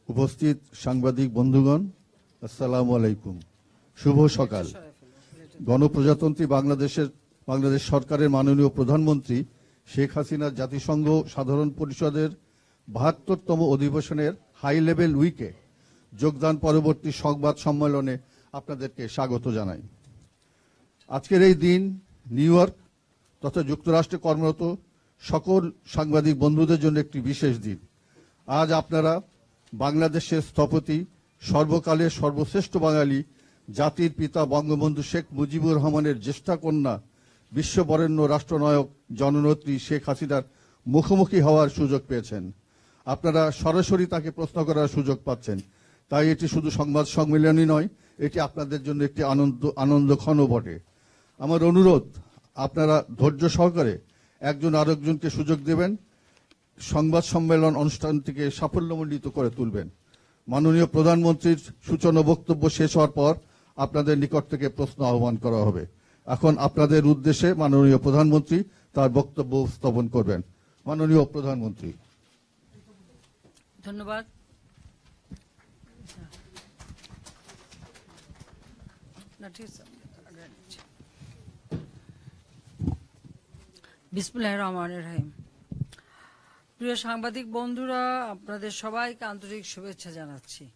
উপস্থিত সাংবাদিক বন্ধুগণ, আসসালামু আলাইকুম। শুভ সকাল। গণপ্রজাতন্ত্রী বাংলাদেশ সরকারের মাননীয় প্রধানমন্ত্রী শেখ হাসিনার জাতিসংঘ সাধারণ পরিষদের ৭২তম অধিবেশনের হাই লেভেল উইকে যোগদান পরবর্তী সংবাদ সম্মেলনে আপনাদেরকে স্বাগত জানাই। আজকের এই দিন নিউ ইয়র্ক তথা যুক্তরাষ্ট্রে কর্মরত সকল সাংবাদিক বন্ধুদের জন্য একটি বিশেষ দিন। আজ আপনারা বাংলাদেশের স্থপতি, সর্বকালের সর্বশ্রেষ্ঠ বাঙালি, জাতির পিতা বঙ্গবন্ধু শেখ মুজিবুর রহমানের জ্যেষ্ঠা কন্যা, বিশ্ববরেণ্য রাষ্ট্রনায়ক জননেত্রী শেখ হাসিনার মুখোমুখি হওয়ার সুযোগ পেয়েছেন। আপনারা সরাসরি তাকে প্রশ্ন করার সুযোগ পাচ্ছেন। তাই এটি শুধু সংবাদ সম্মেলনই নয়, এটি আপনাদের জন্য একটি আনন্দক্ষণও বটে। আমার অনুরোধ, আপনারা ধৈর্য সহকারে একজন আরেকজনকে সুযোগ দেবেন, সংবাদ সম্মেলন অনুষ্ঠানটিকে সাফল্যমণ্ডিত করে তুলবেন। মাননীয় প্রধানমন্ত্রীর সূচনা বক্তব্য শেষ হওয়ার পর আপনাদের নিকট থেকে প্রশ্ন আহ্বান করা হবে। এখন আপনাদের উদ্দেশ্যে মাননীয় প্রধানমন্ত্রী তার বক্তব্য উপস্থাপন করবেন। মাননীয় প্রধানমন্ত্রী। ধন্যবাদ। বিসমিল্লাহির রহমানির রহিম। প্রিয় সাংবাদিক বন্ধুরা, আপনাদের সবাইকে আন্তরিক শুভেচ্ছা জানাচ্ছি।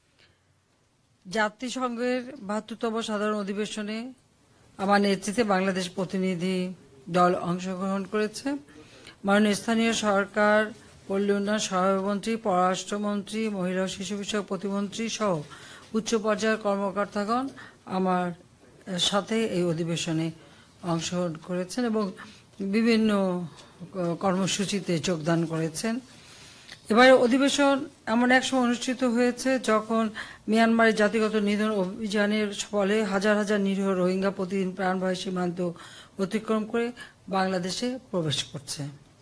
জাতিসংঘের ৭২তম সাধারণ অধিবেশনে আমার নেতৃত্বে বাংলাদেশ প্রতিনিধি দল অংশগ্রহণ করেছে। মাননীয় স্থানীয় সরকার, পল্লী উন্নয়ন সহায়মন্ত্রী, পররাষ্ট্রমন্ত্রী, মহিলা ও শিশু বিষয়ক প্রতিমন্ত্রী সহ উচ্চ পর্যায়ের কর্মকর্তাগণ আমার সাথে এই অধিবেশনে অংশগ্রহণ করেছেন এবং বিভিন্ন কর্মসূচিতে যোগদান করেছেন। এবারে অধিবেশন এমন এক সময় অনুষ্ঠিত হয়েছে যখন মিয়ানমারের জাতিগত নিধন অভিযানের ফলে হাজার হাজার নিরীহ রোহিঙ্গা প্রতিদিন প্রাণভয় সীমান্ত অতিক্রম করে বাংলাদেশে প্রবেশ করছে।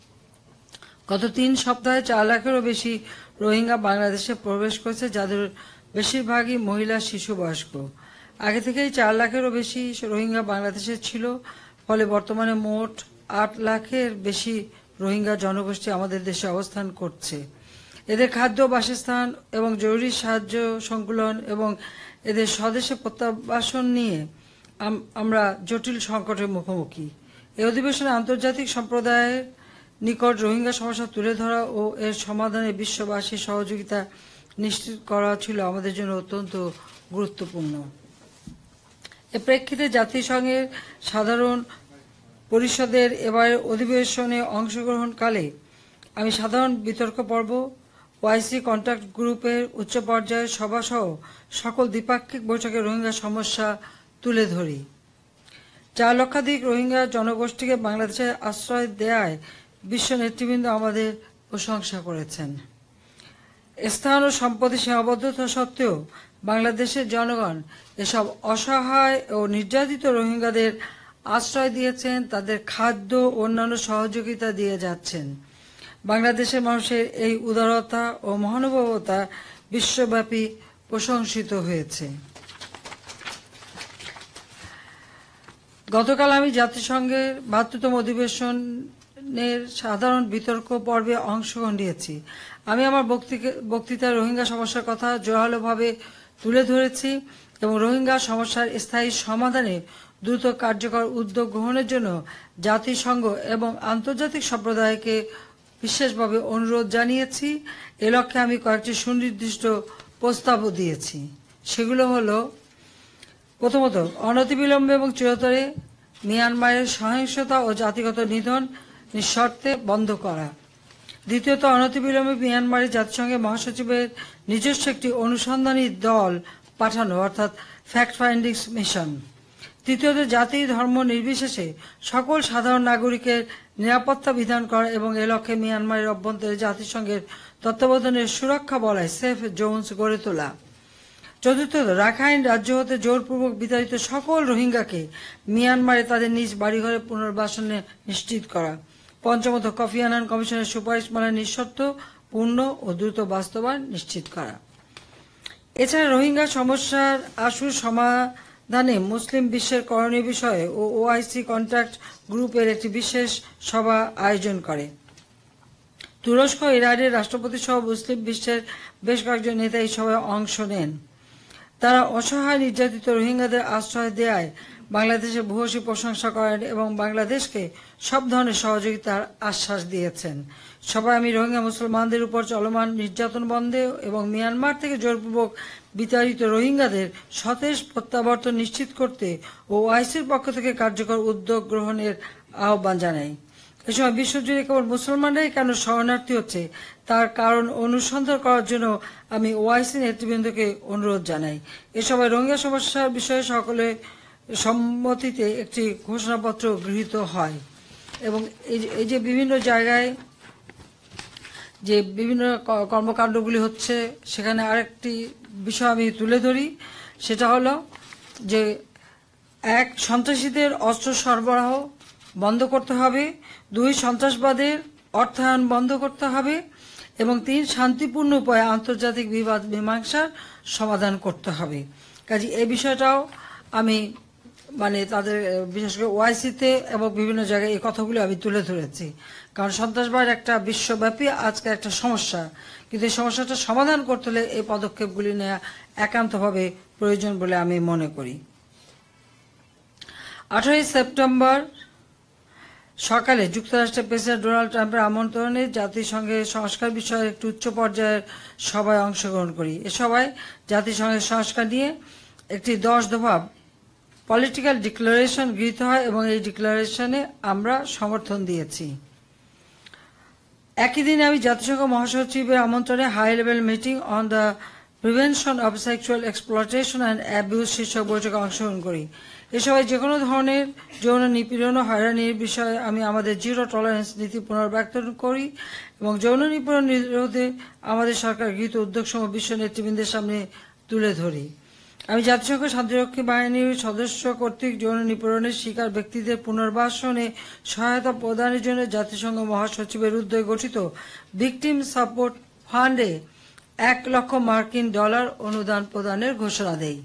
গত ৩ সপ্তাহে ৪ লাখেরও বেশি রোহিঙ্গা বাংলাদেশে প্রবেশ করেছে, যাদের বেশিরভাগই মহিলা, শিশু, বয়স্ক। আগে থেকেই ৪ লাখেরও বেশি রোহিঙ্গা বাংলাদেশে ছিল, ফলে বর্তমানে মোট ৮ লাখের বেশি রোহিঙ্গা জনগোষ্ঠী আমাদের দেশে অবস্থান করছে। এদের খাদ্য, বাসস্থান এবং জরুরি সাহায্য সংকুলন এবং এদের স্বদেশে প্রত্যাবাসন নিয়ে আমরা জটিল সংকটের মুখোমুখি। এই অধিবেশনে আন্তর্জাতিক সম্প্রদায়ের নিকট রোহিঙ্গা সমস্যা তুলে ধরা ও এর সমাধানে বিশ্ববাসীর সহযোগিতা নিশ্চিত করা ছিল আমাদের জন্য অত্যন্ত গুরুত্বপূর্ণ। এ প্রেক্ষিতে জাতিসংঘের সাধারণ পরিষদের এবারের অধিবেশনে অংশগ্রহণকালে আমি সাধারণ বিতর্ক পর্ব, ওআইসি কন্ট্যাক্ট গ্রুপের উচ্চ পর্যায়ের সভাসহ সকল দ্বিপাক্ষিক বৈঠকে রোহিঙ্গা সমস্যা তুলে ধরি। ৪ লক্ষাধিক রোহিঙ্গা জনগোষ্ঠীকে বাংলাদেশে আশ্রয় দেয়ায় বিশ্ব নেতৃবৃন্দ আমাদের প্রশংসা করেছেন। স্থান ও সম্পদের সীমাবদ্ধতা সত্ত্বেও বাংলাদেশের জনগণ এসব অসহায় ও নির্যাতিত রোহিঙ্গাদের আশ্রয় দিয়েছেন, তাদের খাদ্য ও অন্যান্য সহযোগিতা দিয়ে যাচ্ছেন। বাংলাদেশের মানুষের এই উদারতা ও মহানুভবতা বিশ্বব্যাপী প্রশংসিত হয়েছে। গতকাল আমি জাতিসংঘের ৭২তম অধিবেশনের সাধারণ বিতর্ক পর্বে অংশগ্রহণ নিয়েছি। আমি আমার বক্তৃতায় রোহিঙ্গা সমস্যার কথা জোরালোভাবে তুলে ধরেছি এবং রোহিঙ্গা সমস্যার স্থায়ী সমাধানে দ্রুত কার্যকর উদ্যোগ গ্রহণের জন্য জাতিসংঘ এবং আন্তর্জাতিক সম্প্রদায়কে বিশেষভাবে অনুরোধ জানিয়েছি। এ লক্ষ্যে আমি কয়েকটি সুনির্দিষ্ট প্রস্তাবও দিয়েছি। সেগুলো হলো: প্রথমত, অনতিবিলম্বে এবং চিরতরে মিয়ানমারের সহিংসতা ও জাতিগত নিধন নিঃশর্তে বন্ধ করা। দ্বিতীয়ত, অনতিবিলম্বে মিয়ানমারে জাতিসংঘের মহাসচিবের নিজস্ব একটি অনুসন্ধানী দল পাঠানো, অর্থাৎ ফ্যাক্ট ফাইন্ডিং মিশন। তৃতীয়ত, জাতি ধর্ম নির্বিশেষে সকল সাধারণ নাগরিকের নিরাপত্তা বিধান করা এবং এ লক্ষ্যে মিয়ানমারের অভ্যন্তরে জাতিসংঘের তত্ত্বাবধানের সুরক্ষা বলয় সেফ জোনস গড়ে তোলা। চতুর্থত, রাখাইন রাজ্য হতে জোরপূর্বক বিতাড়িত সকল রোহিঙ্গাকে মিয়ানমারে তাদের নিজ বাড়িঘরে পুনর্বাসনে নিশ্চিত করা। পঞ্চমত, কফি আনান কমিশনের সুপারিশমালা নিঃশর্ত, পূর্ণ ও দ্রুত বাস্তবায়ন নিশ্চিত করা। এছাড়া রোহিঙ্গা সমস্যার আশু সমাধানে মুসলিম বিশ্বের করণীয় বিষয়ে ও ওআইসি কন্ট্যাক্ট গ্রুপের একটি বিশেষ সভা আয়োজন করে। তুরস্ক, ইরানের রাষ্ট্রপতি সহ মুসলিম বিশ্বের বেশ কয়েকজন নেতা এই সভায় অংশ নেন। তারা অসহায় নির্যাতিত রোহিঙ্গাদের আশ্রয় দেয়ায় বাংলাদেশের ভূয়সী প্রশংসা করেন এবং বাংলাদেশকে সব ধরনের সহযোগিতার আশ্বাস দিয়েছেন। সবাই আমি রোহিঙ্গা মুসলমানদের উপর চলমান নির্যাতন বন্ধে এবং মিয়ানমার থেকে জোরপূর্বক বিতাড়িত রোহিঙ্গাদের সতেজ প্রত্যাবর্তন নিশ্চিত করতে ও ওআইসির পক্ষ থেকে কার্যকর উদ্যোগ গ্রহণের আহ্বান জানাই। এ সময় বিশ্বজুড়ে কেবল মুসলমানরাই কেন শরণার্থী হচ্ছে তার কারণ অনুসন্ধান করার জন্য আমি ওআইসি নেতৃবৃন্দকে অনুরোধ জানাই। এ সভায় রোহিঙ্গা সমস্যার বিষয়ে সকলের সম্মতিতে একটি ঘোষণাপত্র গৃহীত হয় এবং এই যে বিভিন্ন জায়গায় যে বিভিন্ন কর্মকাণ্ডগুলি হচ্ছে সেখানে আরেকটি বিষয় আমি তুলে ধরি, সেটা হলো যে 1, সন্ত্রাসীদের অস্ত্র সরবরাহ বন্ধ করতে হবে, 2, সন্ত্রাসবাদের অর্থায়ন বন্ধ করতে হবে এবং 3, শান্তিপূর্ণ উপায়ে আন্তর্জাতিক বিবাদ মীমাংসার সমাধান করতে হবে। কাজে এই বিষয়টাও আমি তাদের বিশেষ করে ওআইসিতে এবং বিভিন্ন জায়গায় এই কথাগুলো আমি তুলে ধরেছি, কারণ সন্ত্রাসবাদ একটা বিশ্বব্যাপী আজকে একটা সমস্যা, কিন্তু এই সমস্যাটা সমাধান করতে হলে এই পদক্ষেপগুলি নেওয়া একান্তভাবে প্রয়োজন বলে আমি মনে করি। 18 সেপ্টেম্বর সকালে যুক্তরাষ্ট্রের প্রেসিডেন্ট ডোনাল্ড ট্রাম্পের আমন্ত্রণে জাতিসংঘের সংস্কার বিষয়ে একটি উচ্চ পর্যায়ের সভায় অংশগ্রহণ করি। এ সভায় জাতিসংঘের সংস্কার নিয়ে একটি 10 দফা পলিটিক্যাল ডিক্লারেশন গৃহীত হয় এবং এই ডিক্লারেশনে আমরা সমর্থন দিয়েছি। একই দিনে আমি জাতিসংঘ মহাসচিবের আমন্ত্রণে high level meeting on the prevention of sexual exploitation and abuse শীর্ষক বৈঠকে অংশগ্রহণ করি। এ সময় যে কোনো ধরনের যৌন নিপীড়ন ও হয়রানির বিষয়ে আমি আমাদের জিরো টলারেন্স নীতি পুনর্ব্যক্ত করি এবং যৌন নিপীড়ন নিরোধে আমাদের সরকার গৃহীত উদ্যোগসমূহ বিশ্ব নেতৃবৃন্দের সামনে তুলে ধরি। আমি জাতিসংঘ শান্তিরক্ষী বাহিনীর সদস্য কর্তৃক যৌন নিপীড়নের শিকার ব্যক্তিদের পুনর্বাসনে সহায়তা প্রদানের জন্য জাতিসংঘ মহাসচিবের উদ্যোগে গঠিত ভিকটিম সাপোর্ট ফান্ডে $1 লক্ষ অনুদান প্রদানের ঘোষণা দেই।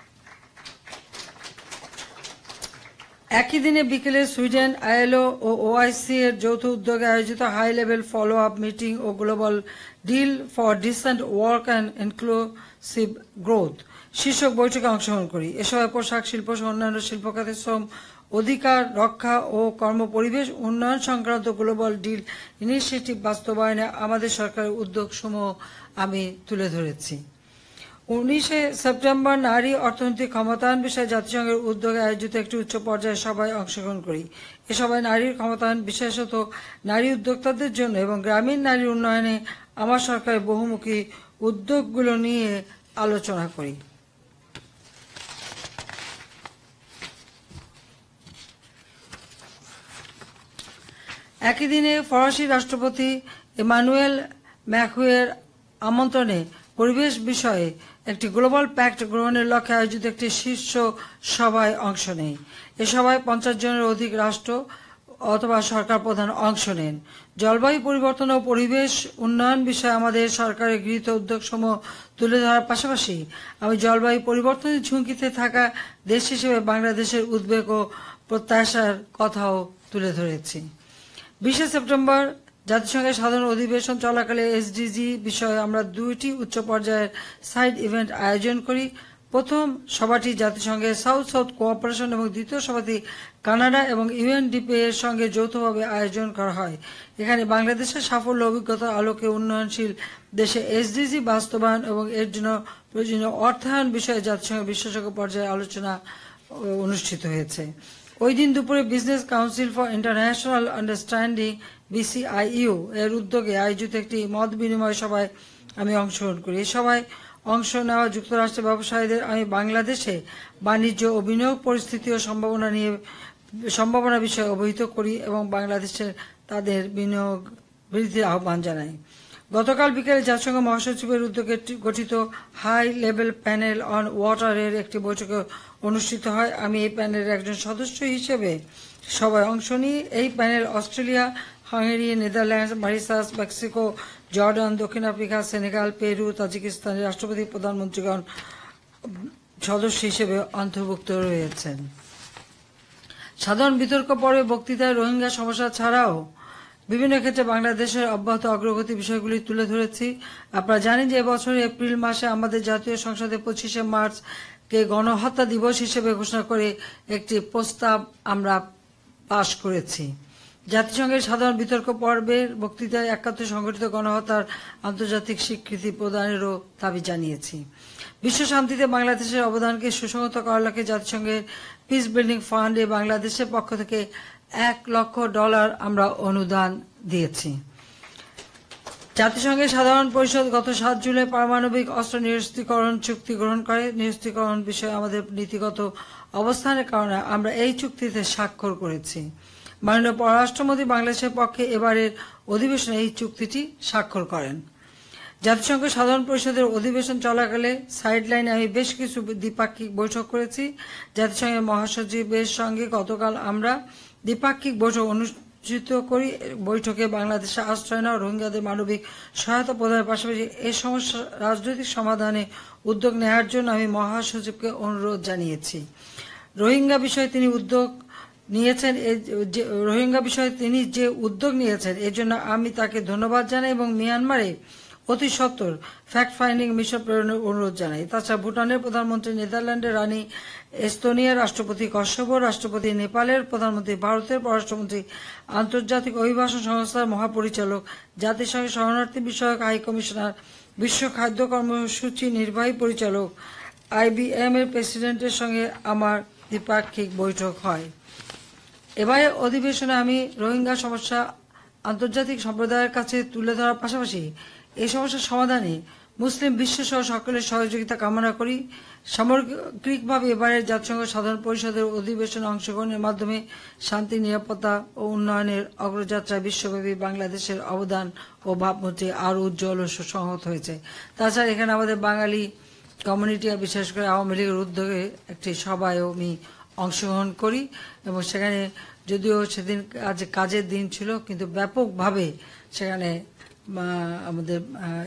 একই দিনে বিকেলে সুইডেন, আইএলও ও ওআইসি এর যৌথ উদ্যোগে আয়োজিত high level follow up meeting ও global deal for decent work and inclusive growth শীর্ষক বৈঠকে অংশগ্রহণ করি। এ সময় পোশাক শিল্প সহ অন্যান্য শিল্প খাতে শ্রম অধিকার রক্ষা ও কর্মপরিবেশ উন্নয়ন সংক্রান্ত গ্লোবাল ডিল ইনিশিয়েটিভ বাস্তবায়নে আমাদের সরকারের উদ্যোগসমূহ আমি তুলে ধরেছি। 19 সেপ্টেম্বর নারী অর্থনৈতিক ক্ষমতায়ন বিষয়ে জাতিসংঘের উদ্যোগে আয়োজিত একটি উচ্চ পর্যায়ের সভায় অংশগ্রহণ করি। এ সভায় নারীর ক্ষমতায়ন, বিশেষত নারী উদ্যোক্তাদের জন্য এবং গ্রামীণ নারীর উন্নয়নে আমার সরকারের বহুমুখী উদ্যোগগুলো নিয়ে আলোচনা করি। একই দিনে ফরাসি রাষ্ট্রপতি ইমানুয়েল ম্যাক্রোয়ের আমন্ত্রণে পরিবেশ বিষয়ে একটি গ্লোবাল প্যাক্ট গ্রহণের লক্ষ্যে আয়োজিত একটি শীর্ষ সভায় অংশ নেই। এ সভায় 50 জনের অধিক রাষ্ট্র অথবা সরকার প্রধান অংশ নেন। জলবায়ু পরিবর্তন ও পরিবেশ উন্নয়ন বিষয়ে আমাদের সরকারের গৃহীত উদ্যোগসমূহ তুলে ধরার পাশাপাশি আমি জলবায়ু পরিবর্তনের ঝুঁকিতে থাকা দেশ হিসেবে বাংলাদেশের উদ্বেগ ও প্রত্যাশার কথাও তুলে ধরেছি। 20 সেপ্টেম্বর জাতিসংঘের সাধারণ অধিবেশন চলাকালে এসডিজি বিষয়ে আমরা 2টি উচ্চ পর্যায়ের সাইড ইভেন্ট আয়োজন করি। প্রথম সভাটি জাতিসংঘের সাউথ সাউথ কোঅপারেশন এবং দ্বিতীয় সভাটি কানাডা এবং ইউএনডিপি এর সঙ্গে যৌথভাবে আয়োজন করা হয়। এখানে বাংলাদেশের সাফল্য অভিজ্ঞতার আলোকে উন্নয়নশীল দেশে এসডিজি বাস্তবায়ন এবং এর জন্য প্রয়োজনীয় অর্থায়ন বিষয়ে জাতিসংঘের বিশেষজ্ঞ পর্যায়ে আলোচনা অনুষ্ঠিত হয়েছে। ওই দিন দুপুরে business council for international understanding BCIU এর উদ্যোগে আয়োজিত একটি মত বিনিময় সভায় আমি অংশগ্রহণ করি। এই সভায় অংশ নেওয়া যুক্তরাষ্ট্রের ব্যবসায়ীদের আমি বাংলাদেশে বাণিজ্য ও বিনিয়োগ পরিস্থিতি ও সম্ভাবনা বিষয়ে অবহিত করি এবং বাংলাদেশে তাদের বিনিয়োগ বৃদ্ধির আহ্বান জানাই। গতকাল বিকেলে জাতিসংঘ মহাসচিবের উদ্যোগে গঠিত হাই লেভেল প্যানেল অন ওয়াটারের একটি বৈঠক অনুষ্ঠিত হয়। আমি এই প্যানেলের একজন সদস্য হিসেবে সভায় অংশ নিই। এই panel Australia, Hungary, Netherlands, Mauritius, Mexico, Jordan, দক্ষিণ আফ্রিকা, সেনেগাল, পেরু, তাজিকিস্তানের রাষ্ট্রপতি, প্রধানমন্ত্রীগণ সদস্য হিসেবে অন্তর্ভুক্ত রয়েছেন। সাধারণ বিতর্ক পর্বে বক্তৃতায় রোহিঙ্গা সমস্যা ছাড়াও বিভিন্ন ক্ষেত্রে বাংলাদেশের অব্যাহত অগ্রগতি বিষয়গুলি তুলে ধরেছি। আপনারা জানেন যে এবছর এপ্রিল মাসে আমাদের জাতীয় সংসদে 25শে মার্চকে গণহত্যা দিবস হিসেবে ঘোষণা করে একটি প্রস্তাব আমরা পাশ করেছি। জাতিসংঘের সাধারণ বিতর্ক পর্বের বক্তৃতায় 71 সংঘটিত গণহত্যার আন্তর্জাতিক স্বীকৃতি প্রদানেরও দাবি জানিয়েছি। বিশ্ব শান্তিতে বাংলাদেশের অবদানকে সুসংহত করার লক্ষ্যে জাতিসংঘের পিস বিল্ডিং ফান্ডে বাংলাদেশের পক্ষ থেকে $1 লক্ষ আমরা অনুদান দিয়েছি। জাতিসংঘের সাধারণ পরিষদ গত 7 জুলাই পারমাণবিক অস্ত্র নিরস্ত্রীকরণ চুক্তি গ্রহণ করে। নিরস্ত্রীকরণ বিষয়ে আমাদের নীতিগত অবস্থানের কারণে আমরা এই চুক্তিতে স্বাক্ষর করেছি। মাননীয় পররাষ্ট্রমন্ত্রী বাংলাদেশের পক্ষে এবারের অধিবেশনে এই চুক্তিটি স্বাক্ষর করেন। জাতিসংঘ সাধারণ পরিষদের অধিবেশন চলাকালে সাইডলাইনে আমি বেশ কিছু দ্বিপাক্ষিক বৈঠক করেছি। জাতিসংঘের মহাসচিবের সঙ্গে গতকাল আমরা দ্বিপাক্ষিক বৈঠক অনুষ্ঠিত করি। বৈঠকে বাংলাদেশে আশ্রয় নেওয়া রোহিঙ্গাদের মানবিক সহায়তা প্রদানের পাশাপাশি এই সমস্যা রাজনৈতিক সমাধানে উদ্যোগ নেওয়ার জন্য আমি মহাসচিবকে অনুরোধ জানিয়েছি। রোহিঙ্গা বিষয়ে তিনি যে উদ্যোগ নিয়েছেন এর জন্য আমি তাকে ধন্যবাদ জানাই এবং মিয়ানমারে অতি সত্বর ফ্যাক্ট ফাইন্ডিং মিশন প্রেরণের অনুরোধ জানাই। তাছাড়া ভুটানের প্রধানমন্ত্রী, নেদারল্যান্ডের রানী, এস্তোনিয়ার রাষ্ট্রপতি, কসোভোর রাষ্ট্রপতি, নেপালের প্রধানমন্ত্রী, ভারতের পররাষ্ট্রমন্ত্রী, আন্তর্জাতিক অভিবাসন সংস্থার মহাপরিচালক, জাতিসংঘের শরণার্থী বিষয়ক হাই কমিশনার, বিশ্ব খাদ্য কর্মসূচি নির্বাহী পরিচালক, IBM এর প্রেসিডেন্টের সঙ্গে আমার দ্বিপাক্ষিক বৈঠক হয়। এবারে অধিবেশনে আমি রোহিঙ্গা সমস্যা আন্তর্জাতিক সম্প্রদায়ের কাছে তুলে ধরার পাশাপাশি এই সমস্যার সমাধানে মুসলিম বিশ্বসহ সকলের সহযোগিতা কামনা করি। সামগ্রিকভাবে এবারের জাতিসংঘ সাধারণ পরিষদের অধিবেশনে অংশগ্রহণের মাধ্যমে শান্তি, নিরাপত্তা ও উন্নয়নের অগ্রযাত্রায় বিশ্বব্যাপী বাংলাদেশের অবদান ও ভাবমূর্তি আরও উজ্জ্বল ও সুসংহত হয়েছে। তাছাড়া এখানে আমাদের বাঙালি কমিউনিটি, বিশেষ করে আওয়ামী লীগের উদ্যোগে একটি সভায়ও আমি অংশগ্রহণ করি এবং সেখানে যদিও সেদিন কাজের দিন ছিল কিন্তু ব্যাপকভাবে সেখানে আমাদের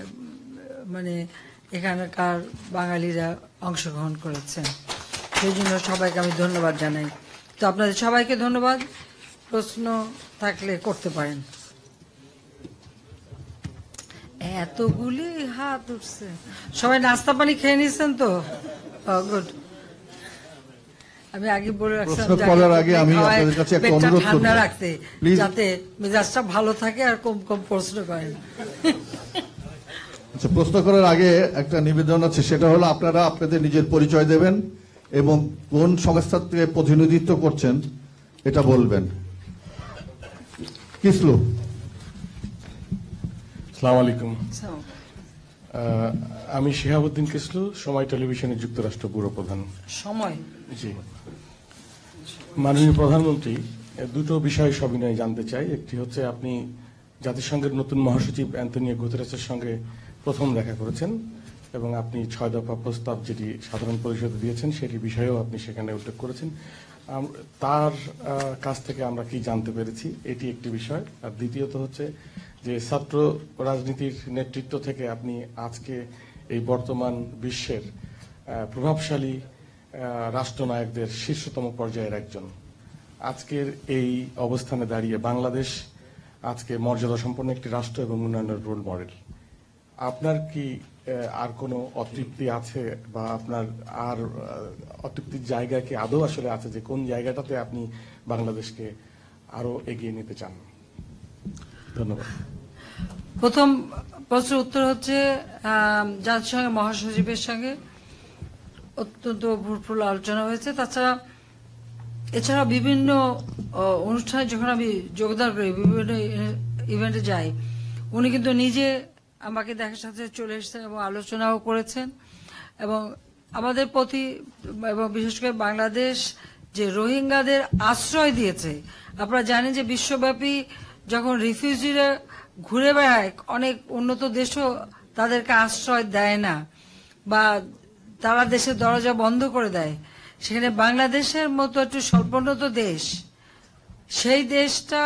এখানকার বাঙালিরা অংশগ্রহণ করেছেন। সেই জন্য সবাইকে আমি ধন্যবাদ জানাই। তো আপনাদের সবাইকে ধন্যবাদ। প্রশ্ন থাকলে করতে পারেন। এতগুলি হাত উঠছে। সবাই নাস্তা পানি খেয়ে নিচ্ছেন তো? গুড। আমি আগে বলে ঠান্ডা রাখতে যাতে মেজাজটা ভালো থাকে আর কম কম প্রশ্ন করেন। আচ্ছা, প্রশ্ন করার আগে একটা নিবেদন আছে, সেটা হলো আপনারা আপনাদের নিজের পরিচয় দেবেন এবং কোন সংস্থা থেকে প্রতিনিধিত্ব করছেন এটা বলবেন। কিসলু। আসসালামু আলাইকুম। আমি শিহাবুদ্দিন কিসলু, সময় টেলিভিশনের যুক্তরাষ্ট্র ব্যুরো প্রধান। সময়। জি। মাননীয় প্রধানমন্ত্রী, দুটো বিষয় সবিনয় জানতে চাই। একটি হচ্ছে আপনি জাতিসংঘের নতুন মহাসচিব অ্যান্তোনিও গুতেরেসের সঙ্গে প্রথম দেখা করেছেন এবং আপনি 6 দফা প্রস্তাব যেটি সাধারণ পরিষদে দিয়েছেন সেটি বিষয়েও আপনি সেখানে উল্লেখ করেছেন। তার কাছ থেকে আমরা কি জানতে পেরেছি, এটি একটি বিষয়। আর দ্বিতীয়ত হচ্ছে যে ছাত্র রাজনীতির নেতৃত্ব থেকে আপনি আজকে এই বর্তমান বিশ্বের প্রভাবশালী রাষ্ট্রনায়কদের শীর্ষতম পর্যায়ের একজন। আজকের এই অবস্থানে দাঁড়িয়ে বাংলাদেশ আজকে মর্যাদা সম্পন্ন একটি রাষ্ট্র এবং উন্নয়নের রোল মডেল। আপনার কি আর কোনো অতৃপ্তি আছে বা আপনার আর অতৃপ্তির জায়গা কি আদৌ আসলে আছে, যে কোন জায়গাটাতে আপনি বাংলাদেশকে আরো এগিয়ে নিতে চান? ধন্যবাদ। প্রথম প্রশ্নের উত্তর হচ্ছে জাতিসংঘের মহাসচিবের সঙ্গে অত্যন্ত ভরপুর আলোচনা হয়েছে। তাছাড়া এছাড়া বিভিন্ন অনুষ্ঠানে যখন আমি যোগদান করি, বিভিন্ন ইভেন্টে যাই, উনি কিন্তু নিজে আমাকে দেখার সাথে চলে এসেছেন এবং আলোচনাও করেছেন এবং আমাদের প্রতি এবং বিশেষ করে বাংলাদেশ যে রোহিঙ্গাদের আশ্রয় দিয়েছে। আপনারা জানেন যে বিশ্বব্যাপী যখন রিফিউজিরা ঘুরে বেড়ায়, অনেক উন্নত দেশও তাদেরকে আশ্রয় দেয় না বা তারা দেশের দরজা বন্ধ করে দেয়। সেখানে বাংলাদেশের মতো একটু স্বল্পোন্নত দেশ, সেই দেশটা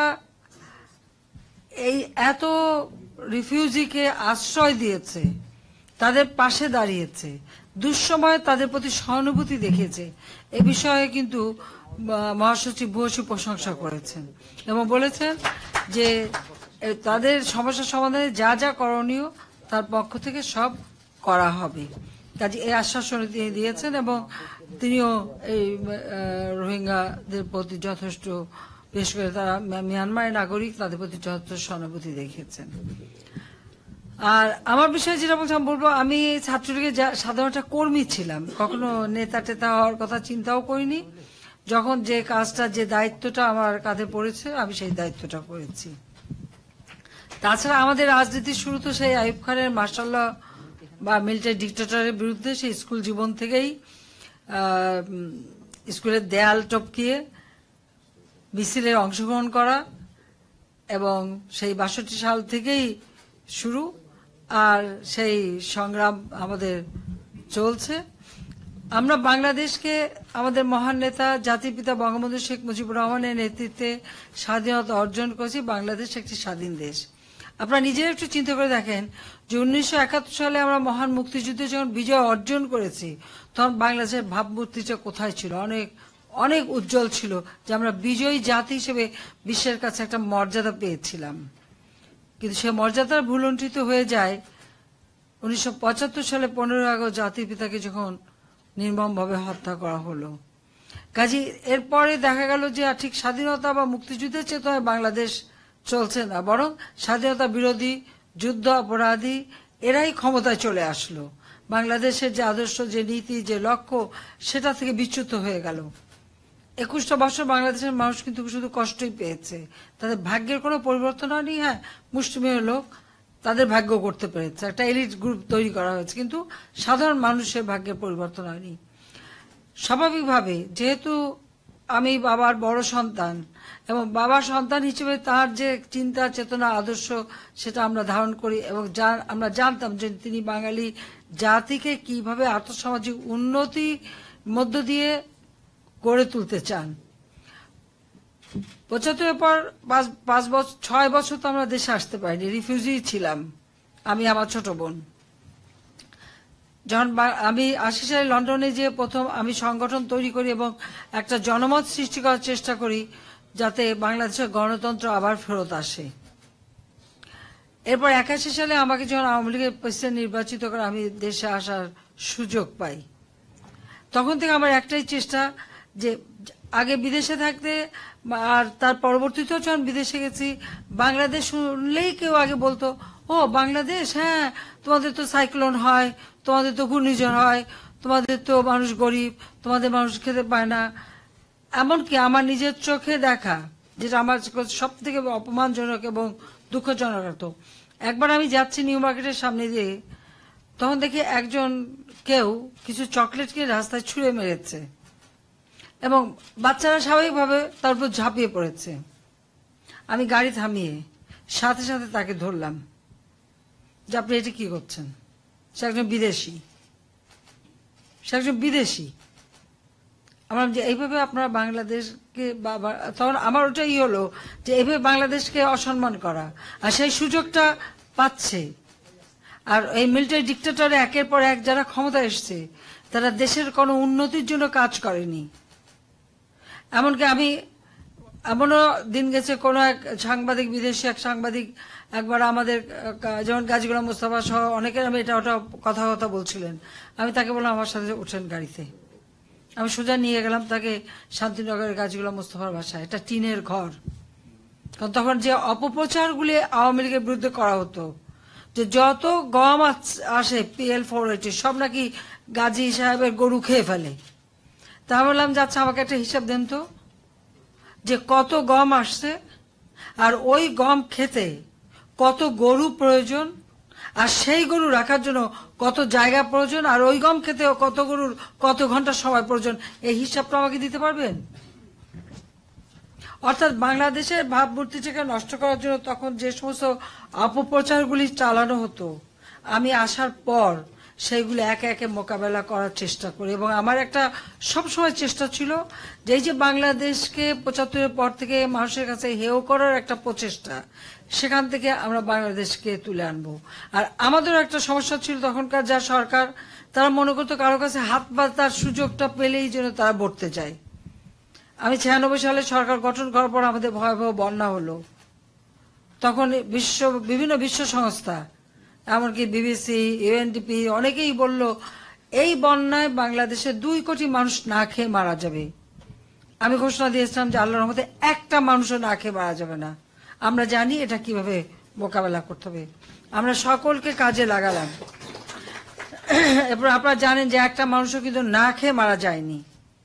এই এত রিফিউজিকে আশ্রয় দিয়েছে, তাদের পাশে দাঁড়িয়েছে, দুঃসময়ে তাদের প্রতি সহানুভূতি দেখিয়েছে। এ বিষয়ে কিন্তু মহাসচিব ভূয়সী প্রশংসা করেছেন এবং বলেছেন যে তাদের সমস্যা সমাধানে যা যা করণীয় তার পক্ষ থেকে সব করা হবে। কাজে এই আশ্বাসন তিনি দিয়েছেন এবং তিনিও এই রোহিঙ্গাদের প্রতি যথেষ্ট, বিশেষ করে তারা মিয়ানমারের নাগরিক, তাদের প্রতি যথেষ্ট সহানুভূতি দেখিয়েছেন। আর আমার বিষয়ে যেটা বলছিলাম বলবো, আমি ছাত্রলীগের সাধারণ একটা কর্মী ছিলাম, কখনো নেতা টেতা হওয়ার কথা চিন্তাও করিনি। যখন যে কাজটা, যে দায়িত্বটা আমার কাঁধে পড়েছে, আমি সেই দায়িত্বটা করেছি। তাছাড়া আমাদের রাজনীতির শুরু তো সেই আইয়ুব খানের মার্শাল্লাহ বা মিলিটারি ডিক্টেটরের বিরুদ্ধে, সেই স্কুল জীবন থেকেই স্কুলের দেয়াল টপকিয়ে মিছিলের অংশগ্রহণ করা, এবং সেই 62 সাল থেকেই শুরু, আর সেই সংগ্রাম আমাদের চলছে। আমরা বাংলাদেশকে আমাদের মহান নেতা জাতির পিতা বঙ্গবন্ধু শেখ মুজিবুর রহমানের নেতৃত্বে স্বাধীনতা অর্জন করেছি। বাংলাদেশ একটি স্বাধীন দেশ। আপনারা নিজেরা একটু চিন্তা করে দেখেন যে 1971 সালে আমরা মহান মুক্তিযুদ্ধে যখন বিজয় অর্জন করেছি, তখন বাংলাদেশের ভাবমূর্তিটা কোথায় ছিল? অনেক অনেক উজ্জ্বল ছিল, যে আমরা বিজয়ী জাতি হিসেবে বিশ্বের কাছে একটা মর্যাদা পেয়েছিলাম। কিন্তু সে মর্যাদার ভুলুণ্ঠিত হয়ে যায় 1975 সালে 15 আগস্ট জাতির পিতাকে যখন নির্মমভাবে হত্যা করা হলো। কাজে এরপরে দেখা গেল যে ঠিক স্বাধীনতা বা মুক্তিযুদ্ধের চেতনায় বাংলাদেশ চলছে না, বরং স্বাধীনতা বিরোধী, যুদ্ধ অপরাধী এরাই ক্ষমতায় চলে আসলো। বাংলাদেশের যে আদর্শ, যে নীতি, যে লক্ষ্য, সেটা থেকে বিচ্যুত হয়ে গেল। 21টা বছর বাংলাদেশের মানুষ কিন্তু শুধু কষ্টই পেয়েছে, তাদের ভাগ্যের কোনো পরিবর্তন হয়নি। হ্যাঁ, মুষ্টিমেয় লোক তাদের ভাগ্য করতে পেরেছে, একটা এলিট গ্রুপ তৈরি করা হয়েছে, কিন্তু সাধারণ মানুষের ভাগ্যের পরিবর্তন হয়নি। স্বাভাবিকভাবে যেহেতু আমি বাবার বড় সন্তান, এবং বাবার সন্তান হিসেবে তার যে চিন্তা, চেতনা, আদর্শ, সেটা আমরা ধারণ করি, এবং আমরা জানতাম যে তিনি বাঙালি জাতিকে কিভাবে আর্থসামাজিক উন্নতি মধ্য দিয়ে গড়ে তুলতে চান। 75 পর 6 বছর তো আমরা দেশে আসতে পারিনি, রিফিউজি ছিলাম আমি, আমার ছোট বোন। যখন আমি 80 সালে লন্ডনে যে প্রথম আমি সংগঠন তৈরি করি এবং একটা জনমত সৃষ্টি করার চেষ্টা করি যাতে বাংলাদেশের গণতন্ত্র আবার ফেরত আসে। এরপর 81 সালে আমাকে যখন আওয়ামী লীগের প্রেসিডেন্ট নির্বাচিত করে আমি দেশে আসার সুযোগ পাই, তখন থেকে আমার একটাই চেষ্টা যে আগে বিদেশে থাকতে, আর তার পরবর্তীতেও যখন বিদেশে গেছি, বাংলাদেশ শুনলেই কেউ আগে বলতো, ও বাংলাদেশ, হ্যাঁ তোমাদের তো সাইক্লোন হয়, তোমাদের তো ঘূর্ণিঝড় হয়, তোমাদের তো মানুষ গরিব, তোমাদের মানুষ খেতে পায় না। এমনকি আমার নিজের চোখে দেখা, যেটা আমার সব থেকে অপমানজনক এবং দুঃখজনক হতো, একবার আমি যাচ্ছি নিউ মার্কেটের সামনে দিয়ে, তখন দেখি কেউ কিছু চকলেট কিনে রাস্তায় ছুঁড়ে মেরেছে, এবং বাচ্চারা স্বাভাবিকভাবে তার উপর ঝাঁপিয়ে পড়েছে। আমি গাড়ি থামিয়ে সাথে সাথে তাকে ধরলাম যে আপনি এটি কি করছেন? সে একজন বিদেশি। আমরা যে এইভাবে আপনারা বাংলাদেশকে, তখন আমার ওটাই হলো যে এইভাবে বাংলাদেশকে অসম্মান করা, আর সেই সুযোগটা পাচ্ছে। আর এই মিলিটারি ডিক্টেটরে একের পর এক যারা ক্ষমতা এসছে, তারা দেশের কোনো উন্নতির জন্য কাজ করেনি। এমনকি এমনও দিন গেছে, কোনো এক সাংবাদিক, বিদেশি এক সাংবাদিক একবার আমাদের, যেমন গাজী গোলাম মোস্তফা সহ অনেকের, আমি এটা ওটা কথা বলছিলেন, আমি তাকে বললাম আমার সাথে ওঠেন গাড়িতে। আমি সোজা নিয়ে গেলাম তাকে শান্তিনগরের গাজী গোলাম মোস্তফার বাসায়, একটা টিনের ঘর। কারণ তখন যে অপপ্রচারগুলি আওয়ামী লীগের বিরুদ্ধে করা হতো, যে যত গম আসে PL-480 সব নাকি গাজী সাহেবের গরু খেয়ে ফেলে। তা বললাম, যাচ্ছে আমাকে একটা হিসাব দেন তো, যে কত গম আসছে, আর ওই গম খেতে কত গরু প্রয়োজন, আর সেই গরু রাখার জন্য কত জায়গা প্রয়োজন, আর ওই গম খেতে কত গরুর কত ঘন্টা সময় প্রয়োজন, এই হিসাবটা আমাকে দিতে পারবেন? অর্থাৎ বাংলাদেশের ভাবমূর্তিটাকে নষ্ট করার জন্য তখন যে সমস্ত অপপ্রচারগুলি চালানো হতো, আমি আসার পর সেইগুলো একে একে মোকাবেলা করার চেষ্টা করি। এবং আমার একটা সবসময় চেষ্টা ছিল যে এই যে বাংলাদেশকে 75-এর পর থেকে মানুষের কাছে হেয় করার একটা প্রচেষ্টা, সেখান থেকে আমরা বাংলাদেশকে তুলে আনবো। আর আমাদেরও একটা সমস্যা ছিল, তখনকার যা সরকার, তারা মনে করতো কারো কাছে হাত পাতার সুযোগটা পেলেই যেন তারা বর্তে যায়। আমি 96 সালে সরকার গঠন করার পর আমাদের ভয়াবহ বন্যা হলো, তখন বিভিন্ন বিশ্ব সংস্থা, এমনকি বিবিসি, ইউএনডিপি অনেকেই বলল এই বন্যায় বাংলাদেশে 2 কোটি মানুষ না খেয়ে মারা যাবে। আমি ঘোষণা দিয়েছিলাম যে আল্লাহর রহমতে একটা মানুষও না খেয়ে মারা যাবে না। আমরা জানি এটা কিভাবে মোকাবেলা করতে হবে, আমরা সকলকে কাজে লাগালাম। এরপর আপনারা জানেন যে একটা মানুষও কিন্তু না খেয়ে মারা যায়নি।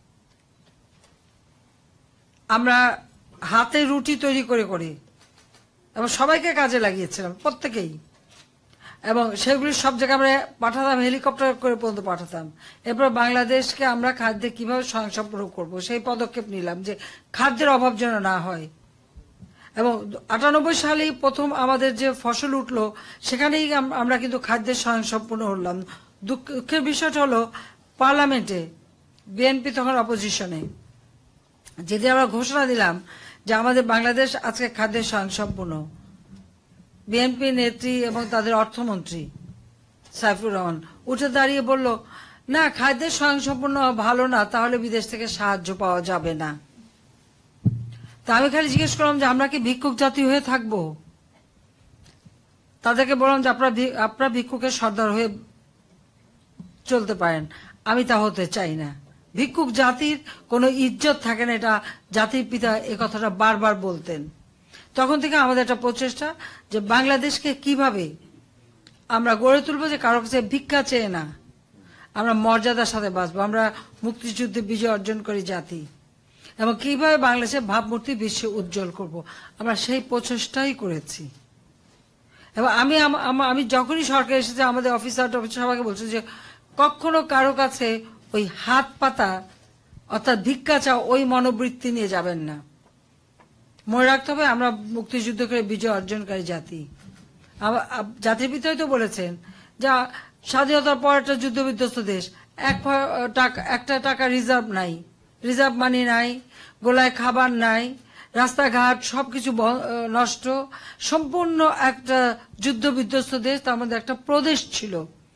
আমরা হাতে রুটি তৈরি করে করে এবং সবাইকে কাজে লাগিয়েছিলাম, প্রত্যেকেই, এবং সেগুলি সব জায়গায় আমরা পাঠাতাম, হেলিকপ্টার করে পর্যন্ত পাঠাতাম। এরপর বাংলাদেশকে আমরা খাদ্যে কিভাবে স্বয়ংসম্পূর্ণ করব সেই পদক্ষেপ নিলাম যে খাদ্যের অভাব যেন না হয়। এবং 98 সালেই প্রথম আমাদের যে ফসল উঠলো সেখানেই আমরা কিন্তু খাদ্যের স্বয়ংসম্পূর্ণ হলাম। দুঃখের বিষয়টা হলো পার্লামেন্টে বিএনপি তখন অপোজিশনে, যেদিন আমরা ঘোষণা দিলাম যে আমাদের বাংলাদেশ আজকে খাদ্যের স্বয়ংসম্পূর্ণ, বিএনপি নেত্রী এবং তাদের অর্থমন্ত্রী সাইফুর রহমান উঠে দাঁড়িয়ে বলল, না, খাদ্যের স্বয়ংসম্পূর্ণ ভালো না, তাহলে বিদেশ থেকে সাহায্য পাওয়া যাবে না। তা আমি খালি জিজ্ঞেস করলাম যে আমরা কি ভিক্ষুক জাতি হয়ে থাকবো? তাদেরকে বললাম যে আপনারা ভিক্ষুকের সর্দার হয়ে চলতে পারেন, আমি তা হতে চাই না। ভিক্ষুক জাতির কোনো ইজ্জত থাকে না, এটা জাতির পিতা এ কথাটা বারবার বলতেন। তখন থেকে আমাদের একটা প্রচেষ্টা যে বাংলাদেশকে কিভাবে আমরা গড়ে তুলবো যে কারো কাছে ভিক্ষা চেয়ে না, আমরা মর্যাদার সাথে বাঁচবো, আমরা মুক্তিযুদ্ধে বিজয় অর্জন করি জাতি, এবং কিভাবে বাংলাদেশের ভাবমূর্তি বিশ্বে উজ্জ্বল করব, আমরা সেই প্রচেষ্টাই করেছি। এবং আমি যখনই সরকার এসেছে আমাদের অফিসার সবাইকে বলছি যে কখনো কারো কাছে ওই হাত পাতা অর্থাৎ ভিক্ষা চাও ওই মনোবৃত্তি নিয়ে যাবেন না। মনে রাখতে হবে আমরা মুক্তিযুদ্ধ করে বিজয় অর্জনকারী জাতি। জাতির পিতাই তো বলেছেন যা স্বাধীনতার পর একটা যুদ্ধ বিধ্বস্ত দেশ, একটা টাকা রিজার্ভ নাই, রিজার্ভ মানি নাই, গোলায় খাবার নাই, রাস্তাঘাট সবকিছু নষ্ট, সম্পূর্ণ একটা যুদ্ধ বিধ্বস্ত দেশ। তার মধ্যে একটা প্রদেশ ছিল,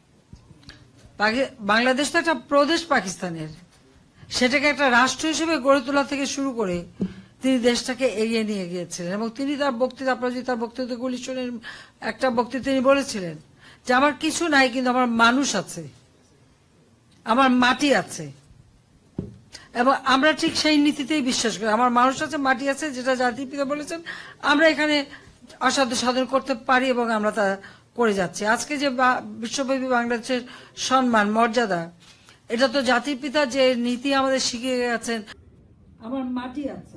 বাংলাদেশ তো একটা প্রদেশ পাকিস্তানের, সেটাকে একটা রাষ্ট্র হিসেবে গড়ে তোলা থেকে শুরু করে তিনি দেশটাকে এগিয়ে নিয়ে গিয়েছিলেন। এবং তিনি তার বক্তৃতা, আপনারা যদি তার বক্তৃতাগুলি শোনেন, একটা বক্তৃতা তিনি বলেছিলেন যে আমার কিছু নাই কিন্তু আমার মানুষ আছে, আমার মাটি আছে। এবং আমরা ঠিক সেই নীতিতেই বিশ্বাস করি, আমার মানুষ আছে, মাটি আছে, যেটা জাতির পিতা বলেছেন, আমরা এখানে অসাধ্য সাধন করতে পারি এবং আমরা তা করে যাচ্ছি। আজকে যে বিশ্বব্যাপী বাংলাদেশের সম্মান, মর্যাদা, এটা তো জাতির পিতা যে নীতি আমাদের শিখিয়ে গেছেন, আমার মাটি আছে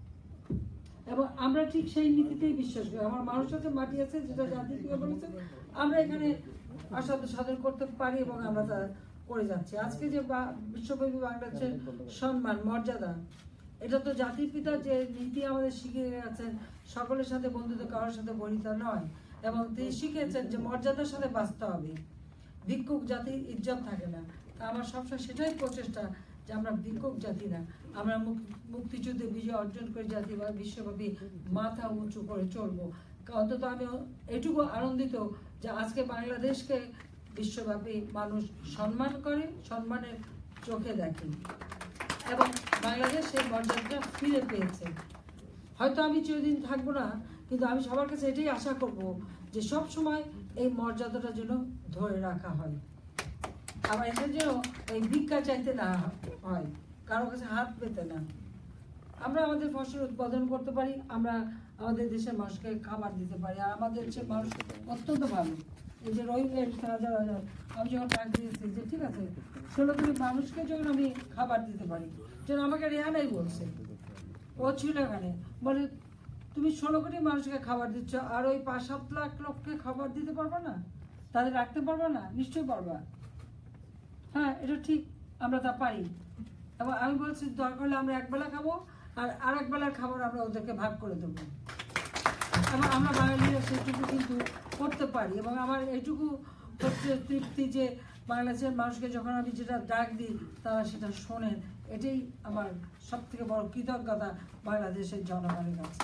এবং আমরা ঠিক সেই নীতিতেই বিশ্বাস করি, আমার মানুষ আছে, মাটি আছে, যেটা জাতির পিতা বলেছেন, আমরা এখানে অসাধ্য সাধন করতে পারি এবং আমরা তা করে যাচ্ছি। আজকে যে বিশ্বব্যাপী বাংলাদেশের সম্মান, মর্যাদা, এটা তো জাতির পিতা যে নীতি আমাদের শিখিয়ে গেছেন, সকলের সাথে বন্ধুত্ব, কারোর সাথে বনিতা নয়, এবং তিনি শিখিয়েছেন যে মর্যাদার সাথে বাঁচতে হবে, ভিক্ষুক জাতির ইজ্জত থাকে না। তা আমার সবসময় সেটাই প্রচেষ্টা যে আমরা ভিক্ষুক জাতি না, আমরা মুক্তিযুদ্ধে বিজয় অর্জন করে জাতি বা বিশ্বব্যাপী মাথা উঁচু করে চলবো। অন্তত আমি এটুকু আনন্দিত যে আজকে বাংলাদেশকে বিশ্বব্যাপী মানুষ সম্মান করে, সম্মানের চোখে দেখে, এবং বাংলাদেশ সেই মর্যাদাটা ফিরে পেয়েছে। হয়তো আমি চিরদিন থাকবো না, কিন্তু আমি সবার কাছে এটাই আশা করব যে সব সময় এই মর্যাদাটা যেন ধরে রাখা হয়, আবার এটা যেন এই ভিক্ষা চাইতে না হয়, কারো কাছে হাত পেতে না। আমরা আমাদের ফসল উৎপাদন করতে পারি, আমরা আমাদের দেশের মানুষকে খাবার দিতে পারি, আর আমাদের দেশের মানুষ অত্যন্ত ভালো। এই যে রোহিঙ্গা হাজার হাজার, আমি যখন ডাক দিয়েছি যে ঠিক আছে 16 কোটি মানুষকে যখন আমি খাবার দিতে পারি, যেন আমাকে রেহানাই বলছে, ও ছিল এখানে, বলে তুমি 16 কোটি মানুষকে খাবার দিচ্ছ আর ওই 5-7 লাখ লোককে খাবার দিতে পারবা না, তাদের রাখতে পারবা না? নিশ্চয়ই পারবা। হ্যাঁ, এটা ঠিক, আমরা তা পারি। এবং আমি বলছি দরকার হলে আমরা একবেলা খাবো আর আরেক বেলার খাবার আমরা ওদেরকে ভাগ করে দেবো, এবং আমরা বাঙালিরা সেটুকু কিন্তু করতে পারি। এবং আমার এইটুকু হচ্ছে তৃপ্তি যে বাংলাদেশের মানুষকে যখন আমি যেটা ডাক দিই তারা সেটা শোনেন, এটাই আমার সব থেকে বড় কৃতজ্ঞতা বাংলাদেশের জনগণের কাছে।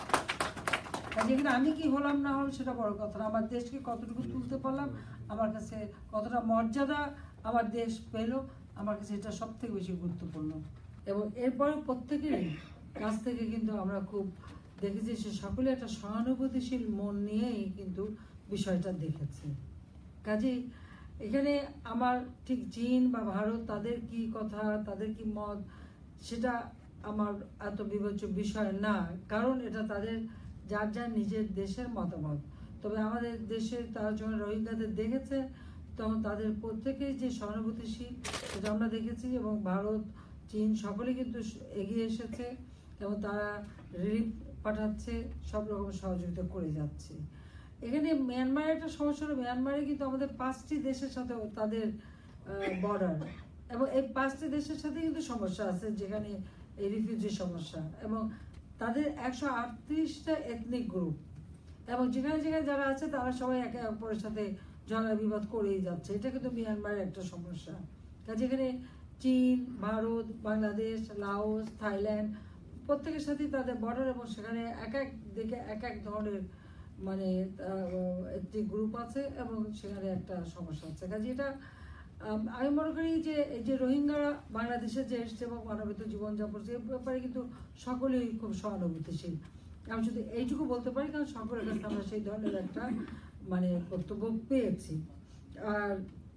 যেখানে আমি কি হলাম না হলাম সেটা বড় কথা না, আমার দেশকে কতটুকু তুলতে পারলাম, আমার কাছে কতটা মর্যাদা আমার দেশ পেল, আমার কাছে এটা সব থেকে বেশি গুরুত্বপূর্ণ। এবং এরপরে প্রত্যেকেরই কাছ থেকে কিন্তু আমরা খুব দেখেছি সে সকলে একটা সহানুভূতিশীল মন নিয়েই কিন্তু বিষয়টা দেখেছে। কাজেই এখানে আমার ঠিক চীন বা ভারত তাদের কি কথা, তাদের কি মত, সেটা আমার এত বিবেচ্য বিষয় না, কারণ এটা তাদের যার যার নিজের দেশের মতামত। তবে আমাদের দেশে তারা যখন রোহিঙ্গাদের দেখেছে তখন তাদের প্রত্যেকেই যে সহানুভূতিশীল সেটা আমরা দেখেছি, এবং ভারত চীন সকলে কিন্তু এগিয়ে এসেছে এবং তারা রিলিফ পাঠাচ্ছে, সব রকম সহযোগিতা করে যাচ্ছে। এখানে মিয়ানমারের একটা সমস্যা হলো, মিয়ানমারে কিন্তু আমাদের 5টি দেশের সাথে তাদের বর্ডার, এবং এই 5টি দেশের সাথে কিন্তু সমস্যা আছে, যেখানে এই রিফিউজি সমস্যা, এবং তাদের 138টা এথনিক গ্রুপ, এবং যেখানে যেখানে যারা আছে তারা সবাই একে অপরের সাথে ঝগড়া বিবাদ করেই যাচ্ছে। এটা কিন্তু মিয়ানমারের একটা সমস্যা। কাজে এখানে চীন, ভারত, বাংলাদেশ, লাওস, থাইল্যান্ড প্রত্যেকের সাথেই তাদের বর্ডার, এবং সেখানে এক এক দিকে এক এক ধরনের মানে একটি গ্রুপ আছে, এবং সেখানে একটা সমস্যা আছে। কাজে এটা আমি মনে করি যে এই যে রোহিঙ্গারা বাংলাদেশে যে এসছে এবং মানবিত জীবনযাপন, সে ব্যাপারে কিন্তু সকলেই খুব সহানুভূতিশীল। আমি শুধু এইটুকু বলতে পারি, কারণ সকলের কাছে আমরা সেই ধরনের একটা মানে বক্তব্য পেয়েছি। আর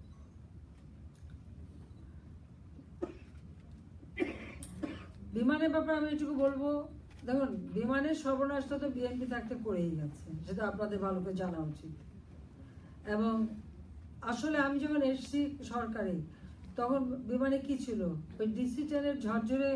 বিমানের ব্যাপারে আমি এটুকু বলবো, দেখুন বিমানের সর্বনাশটা তো বিএনপি থাকতে করেই গেছে, সেটা আপনাদের ভালো করে জানা উচিত। এবং আসলে আমি যখন এসেছি সরকারে তখন বিমানে কি ছিল, ওই DC-10-এর ঝরঝরে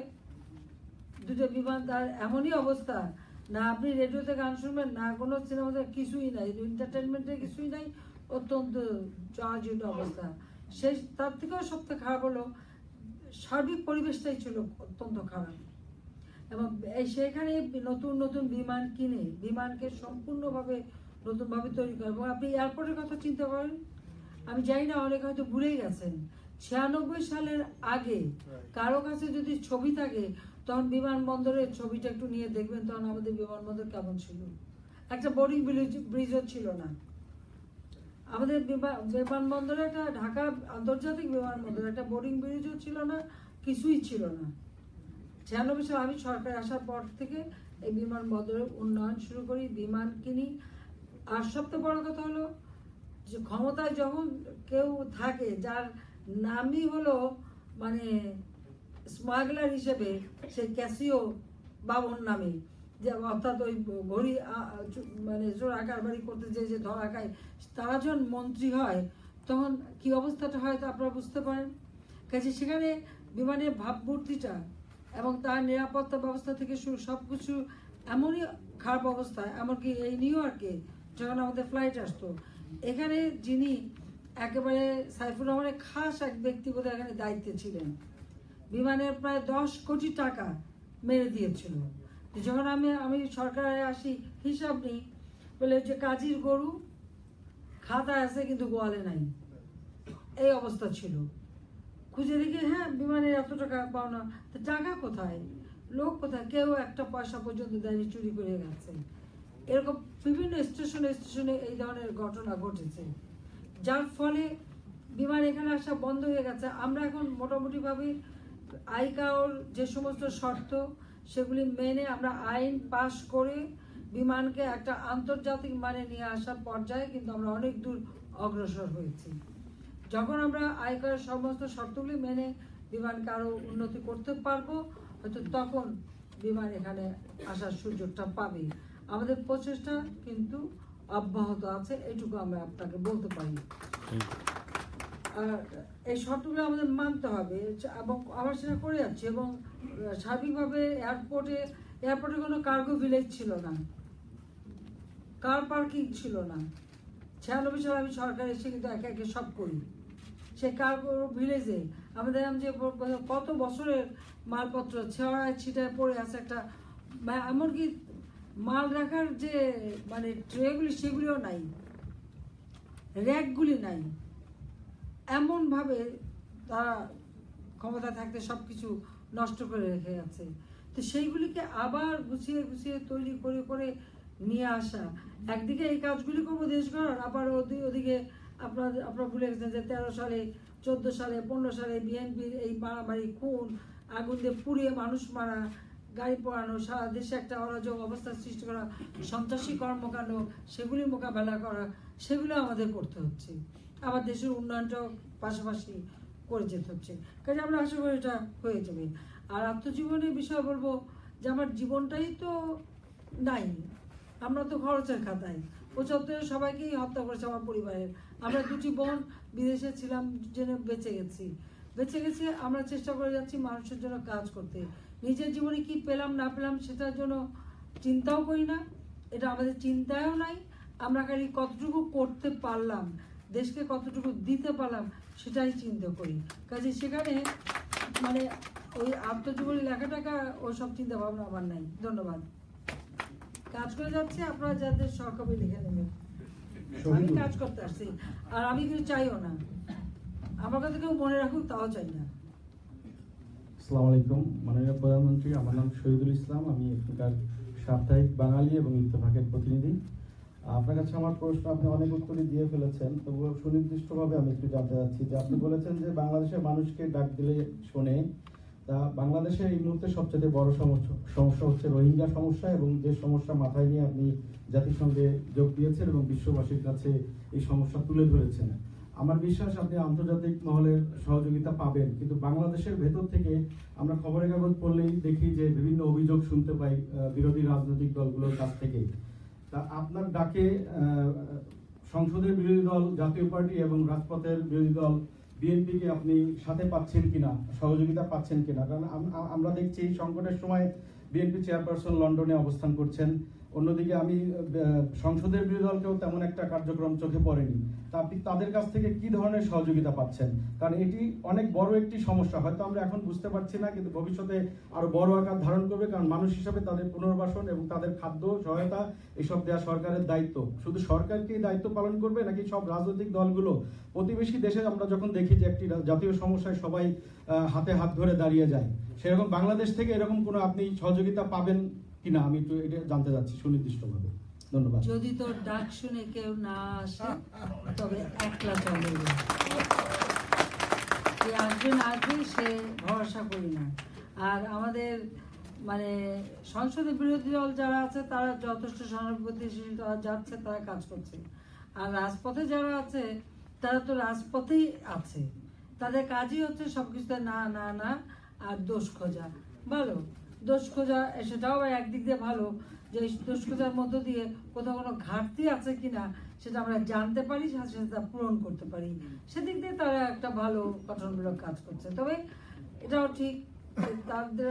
দুটো বিমান, তার এমনই অবস্থা, না আপনি রেডিওতে গান শুনবেন, না কোনো সিনেমাতে, কিছুই নাই, এন্টারটেনমেন্টের কিছুই নাই, অত্যন্ত জরাজীর্ণ অবস্থা। সেই তার থেকেও সবথেকে খারাপ হলো সার্বিক পরিবেশটাই ছিল অত্যন্ত খারাপ। এবং সেখানে নতুন নতুন বিমান কিনে বিমানকে সম্পূর্ণভাবে নতুনভাবে তৈরি করে, এবং আপনি এয়ারপোর্টের কথা চিন্তা করেন, আমি জানি না অনেকে হয়তো ভুলেই গেছেন 96 সালের আগে কারো কাছে যদি ছবি থাকে তখন বিমানবন্দরের ছবিটা একটু নিয়ে দেখবেন, তখন আমাদের বিমানবন্দর কেমন ছিল। একটা বোর্ডিং ব্রিজও ছিল না আমাদের বিমানবন্দরে, একটা ঢাকা আন্তর্জাতিক বিমানবন্দর, একটা বোর্ডিং ব্রিজও ছিল না, কিছুই ছিল না। 96 সালে আমি সরকার আসার পর থেকে এই বিমানবন্দরের উন্নয়ন শুরু করি, বিমান কিনি। আর সবচেয়ে বড় কথা হলো যে ক্ষমতায় যখন কেউ থাকে যার নামই হলো মানে স্মাগলার হিসেবে, সে ক্যাসিও বাবন নামে, যে অর্থাৎ ওই ঘড়ি মানে জোর আকার বাড়ি করতে যে ধরা খায়, তারা যখন মন্ত্রী হয় তখন কি অবস্থাটা হয় তা আপনারা বুঝতে পারেন। কাজে সেখানে বিমানের ভাবমূর্তিটা এবং তার নিরাপত্তা ব্যবস্থা থেকে শুরু সবকিছু এমনই খারাপ অবস্থা, এমনকি এই নিউ ইয়র্কে যখন আমাদের ফ্লাইট আসতো, এখানে যিনি একেবারে সাইফুর রহমানের খাস এক ব্যক্তি বোধ এখানে দায়িত্বে ছিলেন, বিমানের প্রায় 10 কোটি টাকা মেরে দিয়েছিল। যখন আমি সরকারে আসি হিসাব নেই বলে, যে কাজীর গরু খাতায় আছে কিন্তু গোয়ালে নাই, এই অবস্থা ছিল। খুঁজে দেখি হ্যাঁ বিমানের এত টাকা পাওনা, তো টাকা কোথায়, লোক কোথায়, কেউ একটা পয়সা পর্যন্ত দেয়নি, চুরি করে গেছে। এরকম বিভিন্ন স্টেশনে এই ধরনের ঘটনা ঘটেছে, যার ফলে বিমান এখানে আসা বন্ধ হয়ে গেছে। আমরা এখন মোটামুটিভাবে আইকাওর যে সমস্ত শর্ত সেগুলি মেনে আমরা আইন পাশ করে বিমানকে একটা আন্তর্জাতিক মানে নিয়ে আসার পর্যায়ে কিন্তু আমরা অনেক দূর অগ্রসর হয়েছি। যখন আমরা আইকাওর সমস্ত শর্তগুলি মেনে বিমানকে আরো উন্নতি করতে পারবো, হয়তো তখন বিমান এখানে আসার সুযোগটা পাবে। আমাদের প্রচেষ্টা কিন্তু অব্যাহত আছে, এটুকু আমরা আপনাকে বলতে পারি। আর এই শর্তগুলো আমাদের মানতে হবে, এবং আমরা সেটা করে যাচ্ছি। এবং সার্বিকভাবে এয়ারপোর্টে কোনো কার্গো ভিলেজ ছিল না, কার পার্কিং ছিল না। 96 সালে আমি সরকার এসে কিন্তু একে একে সব করি। সেই কার্গো ভিলেজে আমাদের যে কত বছরের মালপত্র ছেঁড়ায় ছিটায় পড়ে আছে, একটা এমনকি মাল রাখার যে মানে ট্রেগুলি সেগুলিও নাই, র্যাকগুলি নাই, এমনভাবে তারা ক্ষমতা থাকতে সবকিছু নষ্ট করে রেখে গেছে। তো সেইগুলিকে আবার গুছিয়ে গুছিয়ে তৈরি করে করে নিয়ে আসা, একদিকে এই কাজগুলি করবো দেশ গড়ার, আবার ওদিকে আপনারা ভুলে গেছেন যে 13 সালে 14 সালে 15 সালে বিএনপির এই মারামারি, খুন, আগুন দিয়ে পুড়িয়ে মানুষ মারা, গাড়ি পোড়ানো, সারা দেশে একটা অরাজক অবস্থা সৃষ্টি করা, সন্ত্রাসী কর্মকাণ্ড, সেগুলি মোকাবেলা করা, সেগুলো আমাদের করতে হচ্ছে। আবার দেশের উন্নয়নটাও পাশাপাশি করে যেতে হচ্ছে। কাজে আমরা আশা করি এটা হয়ে যাবে। আর আত্মজীবনের বিষয় বলবো যে আমার জীবনটাই তো নাই, আমরা তো খরচের খাতায় 75 সবাইকেই হত্যা করেছে আমার পরিবারের। আমরা 2টি বোন বিদেশে ছিলাম, জেনে বেঁচে গেছি। আমরা চেষ্টা করে যাচ্ছি মানুষের জন্য কাজ করতে। নিজের জীবনে কি পেলাম না পেলাম সেটার জন্য চিন্তাও করি না, এটা আমাদের চিন্তায়ও নাই। আমরা খালি কতটুকু করতে পারলাম, দেশকে কতটুকু দিতে পারলাম সেটাই চিন্তা করি। কাজে সেখানে মানে ওই আত্মজীবনী লেখাটাকা ওসব চিন্তা ভাবনা আমার নাই। ধন্যবাদ। কাজ করে যাচ্ছে, আপনারা যাদের সহকবি লিখে নেবেন। আমি কাজ করতে আসছি, আর আমি কিছু চাইও না, আমার কথা কেউ মনে রাখুক তাও চাই না। আসসালামু আলাইকুম মাননীয় প্রধানমন্ত্রী, আমার নাম শহীদুল ইসলাম, আমি এখানকার সাপ্তাহিক বাঙালি এবং ইত্তেফাকের প্রতিনিধি। আপনার কাছে আমার প্রশ্ন, আপনি অনেক উত্তরই দিয়ে ফেলেছেন, তবুও সুনির্দিষ্টভাবে আমি একটু জানতে চাচ্ছি যে আপনি বলেছেন যে বাংলাদেশের মানুষকে ডাক দিলে শোনে। তা বাংলাদেশের এই মুহূর্তে সবচেয়ে বড় সমস্যা হচ্ছে রোহিঙ্গা সমস্যা, এবং যে সমস্যা মাথায় নিয়ে আপনি জাতিসংঘে যোগ দিয়েছেন এবং বিশ্ববাসীর কাছে এই সমস্যা তুলে ধরেছেন। আমার বিশ্বাস আপনি আন্তর্জাতিক মহলের সহযোগিতা পাবেন, কিন্তু বাংলাদেশের ভেতর থেকে আমরা খবরের কাগজ পড়লেই দেখি যে বিভিন্ন অভিযোগ শুনতে পাই বিরোধী রাজনৈতিক দলগুলোর কাছ থেকে। তা আপনার ডাকে সংসদের বিরোধী দল জাতীয় পার্টি এবং রাজপথের বিরোধী দল বিএনপিকে আপনি সাথে পাচ্ছেন কিনা, সহযোগিতা পাচ্ছেন কিনা? কারণ আমরা দেখছি সংকটের সময় বিএনপি চেয়ারপারসন লন্ডনে অবস্থান করছেন, অন্যদিকে আমি সংসদের বিরোধী দলকেও তেমন একটা কার্যক্রম চোখে পড়েনি। তা আপনি তাদের কাছ থেকে কি ধরনের সহযোগিতা পাচ্ছেন? কারণ এটি অনেক বড় একটি সমস্যা, হয়তো আমরা এখন বুঝতে পারছি না, কিন্তু ভবিষ্যতে আরো বড় আকার ধারণ করবে। কারণ মানুষ হিসাবে তাদের পুনর্বাসন এবং তাদের খাদ্য সহায়তা এসব দেওয়া সরকারের দায়িত্ব। শুধু সরকারকেই দায়িত্ব পালন করবে নাকি সব রাজনৈতিক দলগুলো? প্রতিবেশী দেশে আমরা যখন দেখি যে একটি জাতীয় সমস্যায় সবাই হাতে হাত ধরে দাঁড়িয়ে যায়, সেরকম বাংলাদেশ থেকে এরকম কোনো আপনি সহযোগিতা পাবেন কিনা আমি একটু এটা জানতে চাচ্ছি সুনির্দিষ্টভাবে। ধন্যবাদ। যদি তোর ডাক শুনে কেউ না আসে তবে একলা চলে আসবে না আসবে সে ভরসা করি না। আর আমাদের মানে সংসদের বিরোধী দল যারা আছে তারা যথেষ্ট সহানুভূতিশীল, তারা যাচ্ছে, তারা কাজ করছে। আর রাজপথে যারা আছে তারা তো রাজপথেই আছে, তাদের কাজই হচ্ছে সবকিছুতে না না না আর দোষ খোঁজা। ভালো দোষ খোঁজা, সেটাও একদিক দিয়ে ভালো যে দোষ খোঁজার মধ্য দিয়ে কোথাও কোনো ঘাটতি আছে কিনা সেটা আমরা জানতে পারি, সাথে সাথে তা পূরণ করতে পারি। সেদিক দিয়ে তারা একটা ভালো গঠনমূলক কাজ করছে। তবে এটাও ঠিক তাদের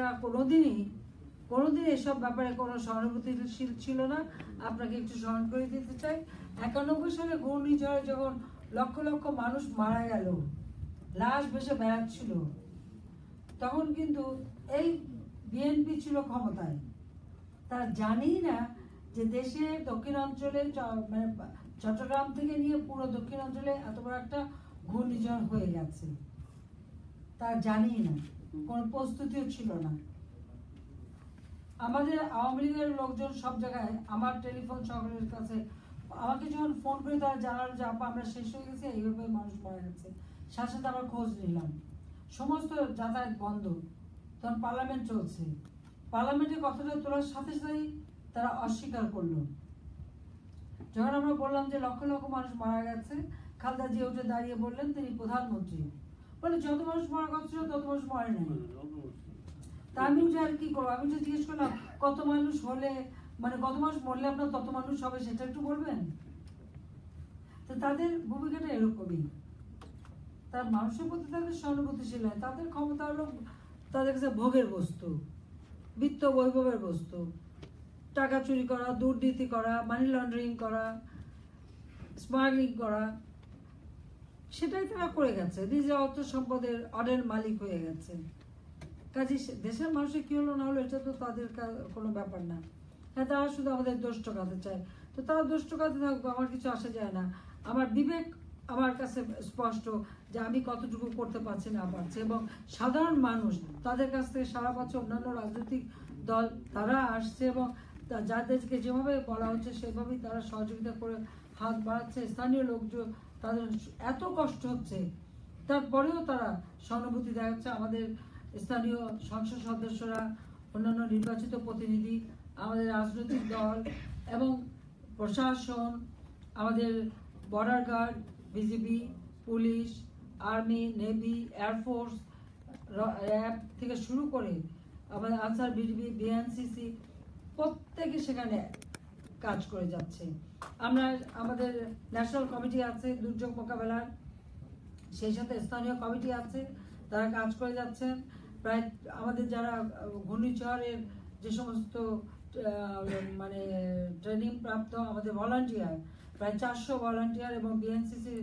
কোনোদিন এসব ব্যাপারে কোনো সহানুভূতিশীল ছিল না। আপনাকে একটু স্মরণ করে দিতে চাই, 91 সালে ঘূর্ণিঝড়ে যখন লক্ষ লক্ষ মানুষ মারা গেল, লাশ ভেসে বেড়াচ্ছিল, তখন কিন্তু এই বিএনপি ছিল ক্ষমতায়। তারা জানেই না যে দেশের দক্ষিণাঞ্চলে মানে চট্টগ্রাম থেকে নিয়ে পুরো দক্ষিণাঞ্চলে এত বড় একটা ঘূর্ণিঝড় হয়ে গেছে, তারা জানেই না, কোনো প্রস্তুতিও ছিল না। আমাদের আওয়ামী লীগের লোকজন সব জায়গায় আমার টেলিফোন সকলের কাছে, আমাকে যখন ফোন করে তারা জানালো যে আপা আমরা শেষ হয়ে গেছি, এইভাবে মানুষ মারা গেছে, সাথে সাথে আমরা খোঁজ নিলাম, সমস্ত যাতায়াত বন্ধ, তখন পার্লামেন্ট চলছে, পার্লামেন্টে কথাটা তোলার সাথে সাথেই তারা অস্বীকার করলো। যখন আমরা বললাম যে লক্ষ লক্ষ মানুষ মারা গেছে, খালেদা জিয়া উঠে দাঁড়িয়ে বললেন তিনি প্রধানমন্ত্রী, বলে যত মানুষ মারা গেছিল তত মানুষ মরে নাই। তা আমি উঠে আর কি করবো, আমি উঠে জিজ্ঞেস করলাম কত মানুষ হলে মানে কত মানুষ মরলে আপনার তত মানুষ হবে সেটা একটু বলবেন। তো তাদের ভূমিকাটা এরকমই, তার মানুষের প্রতি তাদের সহানুভূতিশীল হয়, তাদের ক্ষমতা হলো তাদের কাছে ভোগের বস্তু, বিত্ত বৈভবের বস্তু, টাকা চুরি করা, দুর্নীতি করা, মানি লন্ডারিং করা, স্মাগলিং করা, সেটাই তারা করে গেছে, নিজের অর্থ সম্পদের অডের মালিক হয়ে গেছে। কাজে দেশের মানুষের কি হলো না হলো এটা তো তাদের কোনো ব্যাপার না। হ্যাঁ, তারা শুধু আমাদের দোষ টোকাতে চায়, তো তারা দোষ টোকাতে থাকবে, আমার কিছু আসে যায় না। আমার বিবেক আমার কাছে স্পষ্ট যে আমি কতটুকু করতে পারছি না পারছি, এবং সাধারণ মানুষ তাদের কাছ থেকে সারা পাচ্ছে, অন্যান্য রাজনৈতিক দল তারা আসছে এবং যাদেরকে যেভাবে বলা হচ্ছে সেভাবেই তারা সহযোগিতা করে হাত বাড়াচ্ছে। স্থানীয় লোকজন তাদের এত কষ্ট হচ্ছে তারপরেও তারা সহানুভূতি দেখাচ্ছে। আমাদের স্থানীয় সংসদ সদস্যরা অন্যান্য নির্বাচিত প্রতিনিধি, আমাদের রাজনৈতিক দল এবং প্রশাসন, আমাদের border guard, BGB, police, army, navy, air force, RAB থেকে শুরু করে আমাদের আনসার বিডিবি, বিএনসিসি প্রত্যেকে সেখানে কাজ করে যাচ্ছে। আমরা আমাদের ন্যাশনাল কমিটি আছে দুর্যোগ মোকাবেলার, সেই সাথে স্থানীয় কমিটি আছে, তারা কাজ করে যাচ্ছেন। প্রায় আমাদের যারা ঘূর্ণিঝড়ের যে সমস্ত মানে ট্রেনিং প্রাপ্ত আমাদের ভলান্টিয়ার, প্রায় 400 ভলান্টিয়ার এবং বিএনসিসির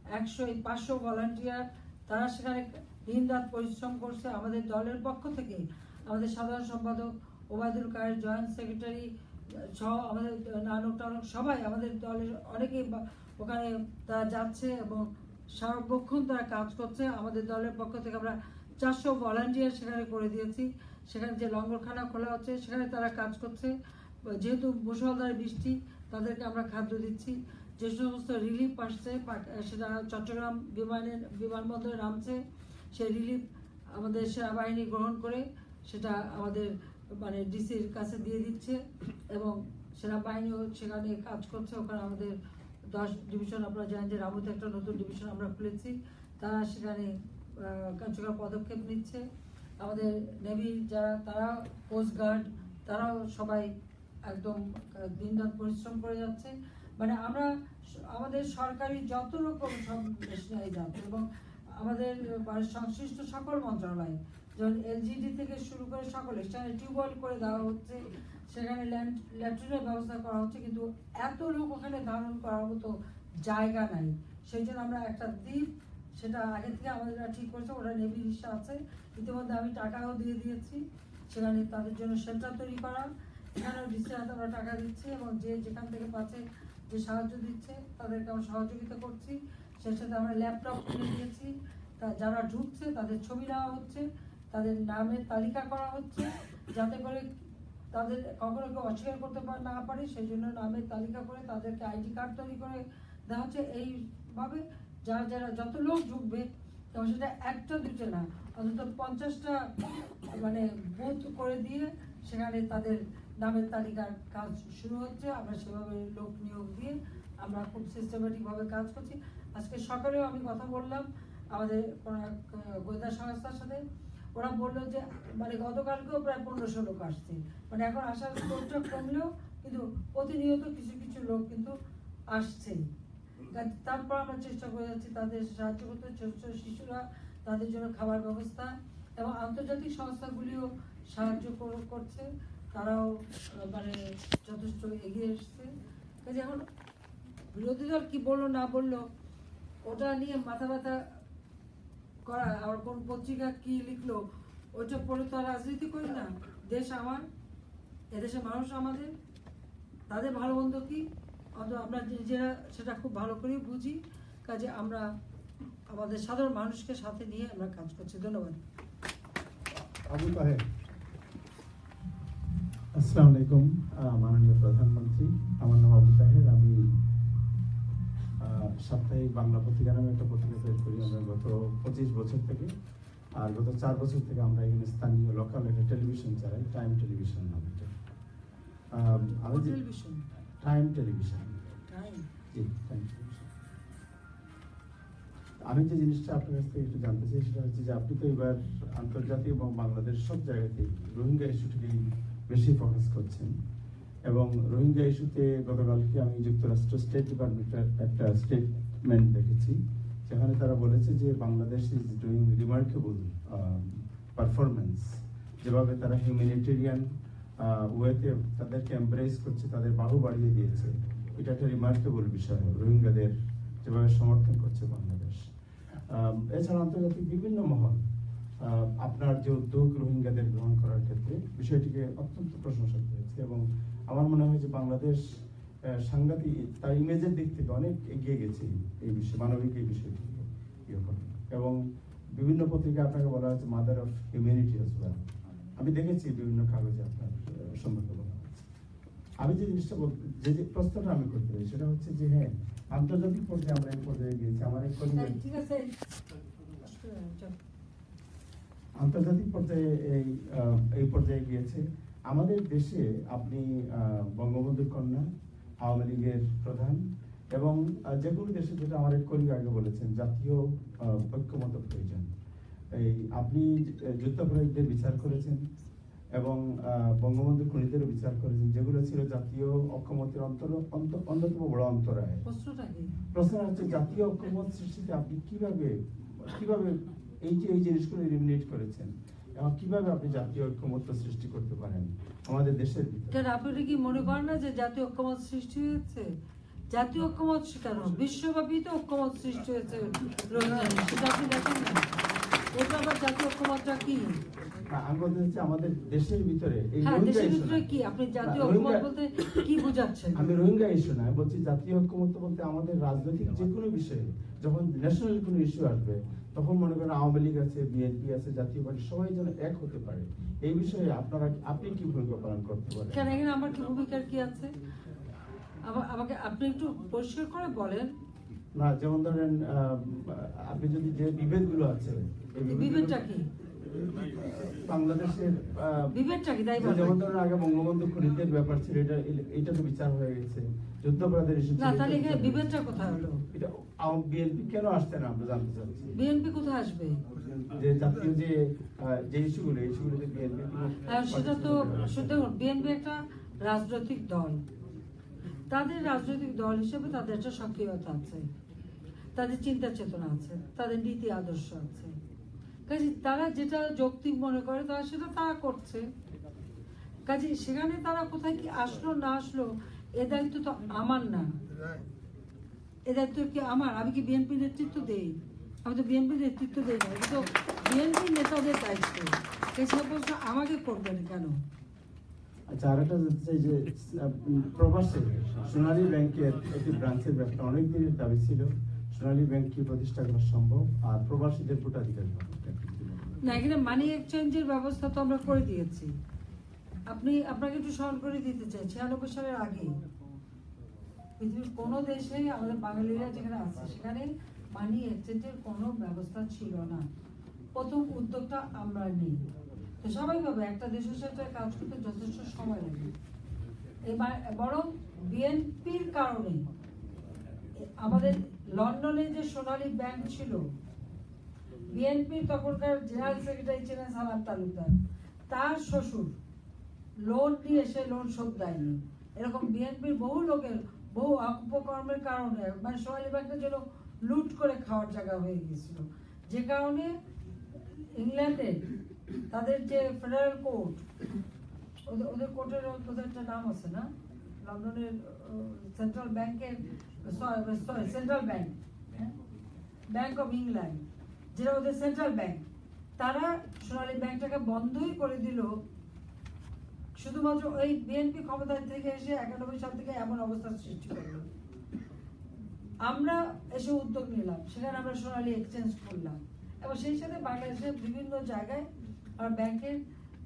500 ভলান্টিয়ার, তারা সেখানে দিন রাত পরিশ্রম করছে। আমাদের দলের পক্ষ থেকে আমাদের সাধারণ সম্পাদক ওবায়দুল কায়ের, জয়েন্ট সেক্রেটারি সহ আমাদের নানক টানক সবাই, আমাদের দলের অনেকেই ওখানে তারা যাচ্ছে এবং সার্বক্ষণ তারা কাজ করছে। আমাদের দলের পক্ষ থেকে আমরা 400 ভলান্টিয়ার সেখানে করে দিয়েছি। সেখানে যে লঙ্গরখানা খোলা হচ্ছে সেখানে তারা কাজ করছে। যেহেতু মুষলধারে বৃষ্টি, তাদেরকে আমরা খাদ্য দিচ্ছি। যে সমস্ত রিলিফ আসছে সেটা চট্টগ্রাম বিমানবন্দরে নামছে, সেই রিলিফ আমাদের সেনাবাহিনী গ্রহণ করে সেটা আমাদের মানে ডিসির কাছে দিয়ে দিচ্ছে এবং সেনাবাহিনীও সেখানে কাজ করছে। ওখানে আমাদের 10 ডিভিশন, আপনারা জানেন যে রামুতে একটা নতুন ডিভিশন আমরা খুলেছি, তারা সেখানে কার্যকর পদক্ষেপ নিচ্ছে। আমাদের নেভি যারা, তারা কোস্ট গার্ড, তারাও সবাই একদম দিনরাত পরিশ্রম করে যাচ্ছে। মানে আমরা আমাদের সরকারি যত রকম সব মেশিনারি যাচ্ছে এবং আমাদের সংশ্লিষ্ট সকল মন্ত্রণালয়, যেমন এলজিডি থেকে শুরু করে সকলে, সেখানে টিউবওয়েল করে দেওয়া হচ্ছে, সেখানে ল্যাট্রিনের ব্যবস্থা করা হচ্ছে, কিন্তু এত লোক ওখানে ধারণ করার মতো জায়গা নাই। সেই জন্য আমরা একটা দ্বীপ, সেটা আগে থেকে আমাদের ঠিক করেছে, ওরা নেভি রিক্সা আছে, ইতিমধ্যে আমি টাকাও দিয়ে দিয়েছি সেখানে তাদের জন্য শেল্টার তৈরি করা। এখানেও ডিসির হাতে আমরা টাকা দিচ্ছি এবং যে যেখান থেকে পাচ্ছে যে সাহায্য দিচ্ছে তাদেরকে আমরা সহযোগিতা করছি। সেই সাথে আমরা ল্যাপটপ কিনে দিয়েছি, যারা ঢুকছে তাদের ছবি নেওয়া হচ্ছে, তাদের নামের তালিকা করা হচ্ছে, যাতে করে তাদের কখনো কেউ অস্বীকার করতে না পারে, সেই জন্য নামের তালিকা করে তাদেরকে আইডি কার্ড তৈরি করে দেওয়া হচ্ছে। এইভাবে যারা যারা যত লোক ঢুকবে, তখন সেটা একটা দুটো না, অন্তত 50টা মানে বুথ করে দিয়ে সেখানে তাদের নামের তালিকার কাজ শুরু হচ্ছে। আমরা সেভাবে লোক নিয়োগ দিয়ে আমরা খুব সিস্টেমেটিকভাবে কাজ করছি। আজকে সকালেও আমি কথা বললাম আমাদের গোয়েন্দা সংস্থার সাথে, ওরা বললো যে মানে গতকালকেও প্রায় 1500 লোক আসছে, মানে এখন আসার লোকটা কমলেও কিন্তু প্রতিনিয়ত কিছু কিছু লোক কিন্তু আসছেই। তারপর আমরা চেষ্টা করে যাচ্ছি তাদের সাহায্য করতে, ছোট ছোট শিশুরা, তাদের জন্য খাবার ব্যবস্থা, এবং আন্তর্জাতিক সংস্থাগুলিও সাহায্য করছে, তারাও মানে যথেষ্ট এগিয়ে এসছে। কাজে এখন বিরোধী দল কি বললো না বললো ওটা নিয়ে মাথা ব্যথা করা, আর কোন পত্রিকা কি লিখলো ওইটা পড়ে তো আর রাজনীতি করি না। দেশ আমার, এদেশের মানুষ আমাদের, তাদের ভালো মন্দ কি অন্তত আমরা নিজেরা সেটা খুব ভালো করেই বুঝি। কাজে আমরা আমাদের সাধারণ মানুষকে সাথে নিয়ে আমরা কাজ করছি। ধন্যবাদ। আবু তাহের। আসসালামু আলাইকুম মাননীয় প্রধানমন্ত্রী, আমার নাম আবু তাহের। আমি সাপ্তাহিক বাংলা পত্রিকা নামে একটা পত্রিকা তৈরি করি আমরা গত 25 বছর থেকে। আর গত 4 বছর থেকে আমরা এখানে স্থানীয় লোকাল একটা টেলিভিশন চালাই, টাইম টেলিভিশন নামে। আমি টেলিভিশন, টাইম টেলিভিশন, টাইম, জি টাইম টেলিভিশন। আমি যে জিনিসটা আপনার কাছ থেকে একটু জানতে চাই সেটা হচ্ছে যে আপনি তো এবার আন্তর্জাতিক এবং বাংলাদেশ সব জায়গাতেই রোহিঙ্গা ইস্যুটিকেই বেশি ফোকাস করছেন, এবং রোহিঙ্গা ইস্যুতে গতকালকে আমি যুক্তরাষ্ট্র স্টেট ডিপার্টমেন্টের একটা স্টেটমেন্ট দেখেছি, যেখানে তারা বলেছে যে Bangladesh is doing remarkable performance, যেভাবে তারা হিউম্যানিটেরিয়ান ওয়েতে তাদেরকে এমব্রেস করছে, তাদের বাহু বাড়িয়ে দিয়েছে, এটা একটা রিমার্কেবল বিষয়। রোহিঙ্গাদের যেভাবে সমর্থন করছে বাংলাদেশ, এছাড়া আন্তর্জাতিক বিভিন্ন মহল আপনার যে উদ্যোগ রোহিঙ্গাদের গ্রহণ করার ক্ষেত্রে বিষয়টিকে অত্যন্ত প্রশংসা করেছে, এবং আমার মনে হয় যে বাংলাদেশ সাংঘাতিক তার ইমেজের দিক থেকে অনেক এগিয়ে গেছে এই বিষয়ে, মানবিক এই বিষয়টিকে ইয়ে করে। এবং বিভিন্ন পত্রিকায় আপনাকে বলা হচ্ছে mother of humanity as well. আমি দেখেছি বিভিন্ন কাগজে আপনার সম্পর্কে বলা হচ্ছে। আমি যে জিনিসটা যে প্রশ্নটা আমি করতে চাই সেটা হচ্ছে যে হ্যাঁ, আন্তর্জাতিক পর্যায়ে আমরা এই পর্যায়ে গিয়েছি। আমার এক ঠিক আছে। আন্তর্জাতিক পর্যায়ে এই পর্যায়ে গিয়েছে। আমাদের দেশে আপনি বঙ্গবন্ধুর কন্যা, আওয়ামী লীগের প্রধান, এবং যে কোনো দেশে, যেটা আমার এক কলিগ আগে বলেছেন, জাতীয় ঐক্যমত প্রয়োজন। আপনি যুদ্ধাপরাধীদের বিচার করেছেন এবং বঙ্গবন্ধু খুনিদেরও বিচার করেছেন, যেগুলো ছিল জাতীয় ঐক্যমতের অন্যতম বড় অন্তরায়। প্রশ্ন হচ্ছে, জাতীয় ঐক্যমত সৃষ্টিতে আপনি কিভাবে এই জিনিসগুলো এলিমিনেট করেছেন এবং কিভাবে আপনি জাতীয় ঐক্যমত সৃষ্টি করতে পারেন আমাদের দেশের ভিতরে? আপনি কি মনে করেন না যে জাতীয় ঐক্যমত সৃষ্টি হয়েছে? জাতীয় ঐক্যমত কেন, বিশ্বব্যাপী তো ঐক্যমত সৃষ্টি হয়েছে রোহিঙ্গা নিয়ে, সেটা আপনি দেখেন না? ওটা আবার জাতীয় ঐক্যমতটা কি? আমি বলতে চাচ্ছি আমাদের দেশের ভিতরে দেশের ভিতরে কি আপনি জাতীয় ঐক্যমত বলতে কি বোঝাচ্ছেন? আমি রোহিঙ্গা ইস্যু না বলছি, জাতীয় ঐক্যমত বলতে আমাদের রাজনৈতিক যে কোনো বিষয়ে যখন ন্যাশনাল কোনো ইস্যু আসবে, তখন মনে করেন আওয়ামী লীগ আছে, বিএনপি আছে, জাতীয় পার্টি, সবাই যেন এক হতে পারে। এই বিষয়ে আপনি কি ভূমিকা পালন করতে পারেন? কেন, এখানে আমার কি ভূমিকার কি আছে? আমাকে আপনি একটু পরিষ্কার করে বলেন না। যেমন ধরেন আপনি যদি যে বিভেদগুলো আছে, বিভেদটা কি, বাংলাদেশের বিভেদটা কি? তাই যেমন ধরেন আগে বঙ্গবন্ধু খুনিদের ব্যাপার ছিল, এটা তো বিচার হয়ে গেছে, যুদ্ধাপরাধের ইস্যু ছিল। না, তাহলে এখানে বিভেদটা কোথায় হলো? এটা বিএনপি কেন আসছে না আমরা জানতে চাচ্ছি। বিএনপি কোথায় আসবে? যে জাতীয় যে ইস্যুগুলোতে বিএনপি, সেটা বিএনপি একটা রাজনৈতিক দল, তাদের রাজনৈতিক দল হিসেবে তাদের একটা সক্রিয়তা আছে, তাদের চিন্তা চেতনা আছে, তাদের নীতি আদর্শ আছে। কাজে তারা যেটা যৌক্তিক মনে করে সেটা তারা করছে। কাজে সেখানে তারা কোথায় কি আসলো না আসলো, এ দায়িত্ব তো আমার না। এ দায়িত্ব কি আমার? আমি কি বিএনপি নেতৃত্ব দেই? আমি তো বিএনপি নেতৃত্ব দেই না, এটা তো বিএনপি নেতাদের দায়িত্ব। এসব প্রশ্ন আমাকে করবেন কেন? আচ্ছা, আরেকটা জানতে চাই যে প্রবাসে সোনালী ব্যাংকের একটি ব্রাঞ্চের ব্যবসা অনেক দিনের দাবি ছিল, সোনালী ব্যাংক কি প্রতিষ্ঠা করা সম্ভব, আর প্রবাসীদের ভোটাধিকার না, এখানে মানি এক্সচেঞ্জের ব্যবস্থা তো আমরা করে দিয়েছি। আপনাকে একটু স্মরণ করে দিতে চাই, 96 সালের আগে পৃথিবীর কোনো দেশেই আমাদের বাঙালিরা যেখানে আছে সেখানে মানি এক্সচেঞ্জের কোনো ব্যবস্থা ছিল না। প্রথম উদ্যোগটা আমরা নিই। তো স্বাভাবিকভাবে একটা দেশের সাথে কাজ করতে যথেষ্ট সময় লাগে। বরং বিএনপির কারণে আমাদের লন্ডনে যে সোনালী ব্যাংক ছিল, বিএনপির তখনকার জেনারেল সেক্রেটারি ছিলেন সালাম তালুকদার, তার শ্বশুর লোন নিয়ে সে লোন শোধ দেয়নি। এরকম বিএনপির বহু লোকের বহু অপকর্মের কারণে সোনালী ব্যাংকের জন্য লুট করে খাওয়ার জায়গা হয়ে গিয়েছিল, যে কারণে ইংল্যান্ডে তাদের যে ফেডারেল কোর্ট, ওদের কোর্টের ওদের একটা নাম আছে না, লন্ডনের সেন্ট্রাল ব্যাংকের, central bank, bank of England, যেটা ওদের সেন্ট্রাল ব্যাংক, তারা সোনালী ব্যাংকটাকে বন্ধই করে দিল শুধুমাত্র ওই বিএনপি ক্ষমতায় থেকে এসে 91 সাল থেকে এমন অবস্থার সৃষ্টি করলো। আমরা এসে উদ্যোগ নিলাম, সেখানে আমরা সোনালী এক্সচেঞ্জ করলাম এবং সেই সাথে বাংলাদেশের বিভিন্ন জায়গায় আমরা ব্যাংকের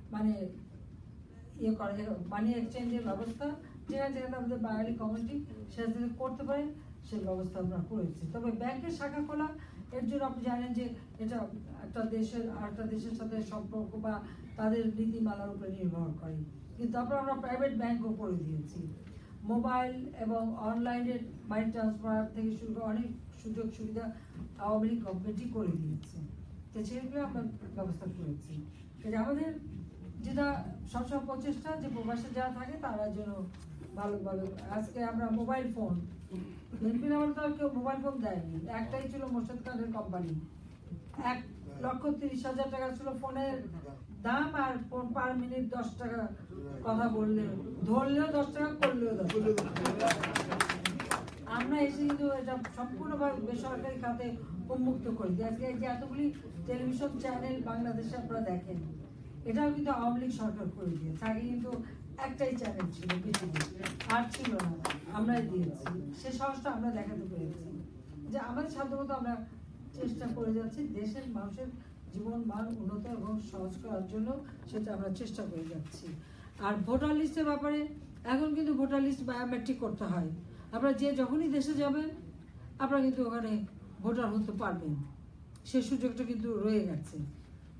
মানি এক্সচেঞ্জের ব্যবস্থা যেখানে যেখানে আমাদের বাঙালি কমিউনিটি সেটা করতে পারে সেই ব্যবস্থা আমরা করেছি। তবে ব্যাংকের শাখা খোলা এর জন্য আপনি জানেন যে এটা একটা দেশের আরেকটা দেশের সাথে সম্পর্ক বা তাদের নীতিমালার উপরে নির্ভর করে, কিন্তু আমরা প্রাইভেট ব্যাংকও করে দিয়েছি। মোবাইল এবং অনলাইনের মানি ট্রান্সফার থেকে শুরু করে অনেক সুযোগ সুবিধা আওয়ামী লীগ গভর্নমেন্টই করে দিয়েছে, তো সেগুলো আমরা ব্যবস্থা করেছি। আমাদের যেটা সবসময় প্রচেষ্টা যে প্রবাসে যারা থাকে তারা যেন ভালোভাবে, আজকে আমরা মোবাইল ফোন, বিএনপির আমলে তো আর কেউ মোবাইল ফোন দেয়নি, একটাই ছিল মোর্শেদ খানের কোম্পানি, 1,30,000 টাকা ছিল ফোনের দাম, আর ফোন পার মিনিট 10 টাকা কথা বললে, ধরলেও 10 টাকা, করলেও 10 টাকা। আমরা এসে কিন্তু এটা সম্পূর্ণভাবে বেসরকারি খাতে উন্মুক্ত করে দিই। আজকে যে এতগুলি টেলিভিশন চ্যানেল বাংলাদেশে আপনারা দেখেন, এটাও কিন্তু আওয়ামী লীগ সরকার করে দিয়েছে। আগে কিন্তু একটাই চ্যানেল ছিল, আর ছিল না, আমরাই দিয়েছি। সে সাহসটা আমরা দেখাতে পেরেছি যে আমাদের সাধ্যমতো আমরা চেষ্টা করে যাচ্ছি দেশের মানুষের জীবন মান উন্নত এবং সহজ করার জন্য, সেটা আমরা চেষ্টা করে যাচ্ছি। আর ভোটার লিস্টের ব্যাপারে এখন কিন্তু ভোটার লিস্ট বায়োমেট্রিক করতে হয়। আপনারা যখনই দেশে যাবেন আপনারা কিন্তু ওখানে ভোটার হতে পারবেন, সে সুযোগটা কিন্তু রয়ে গেছে।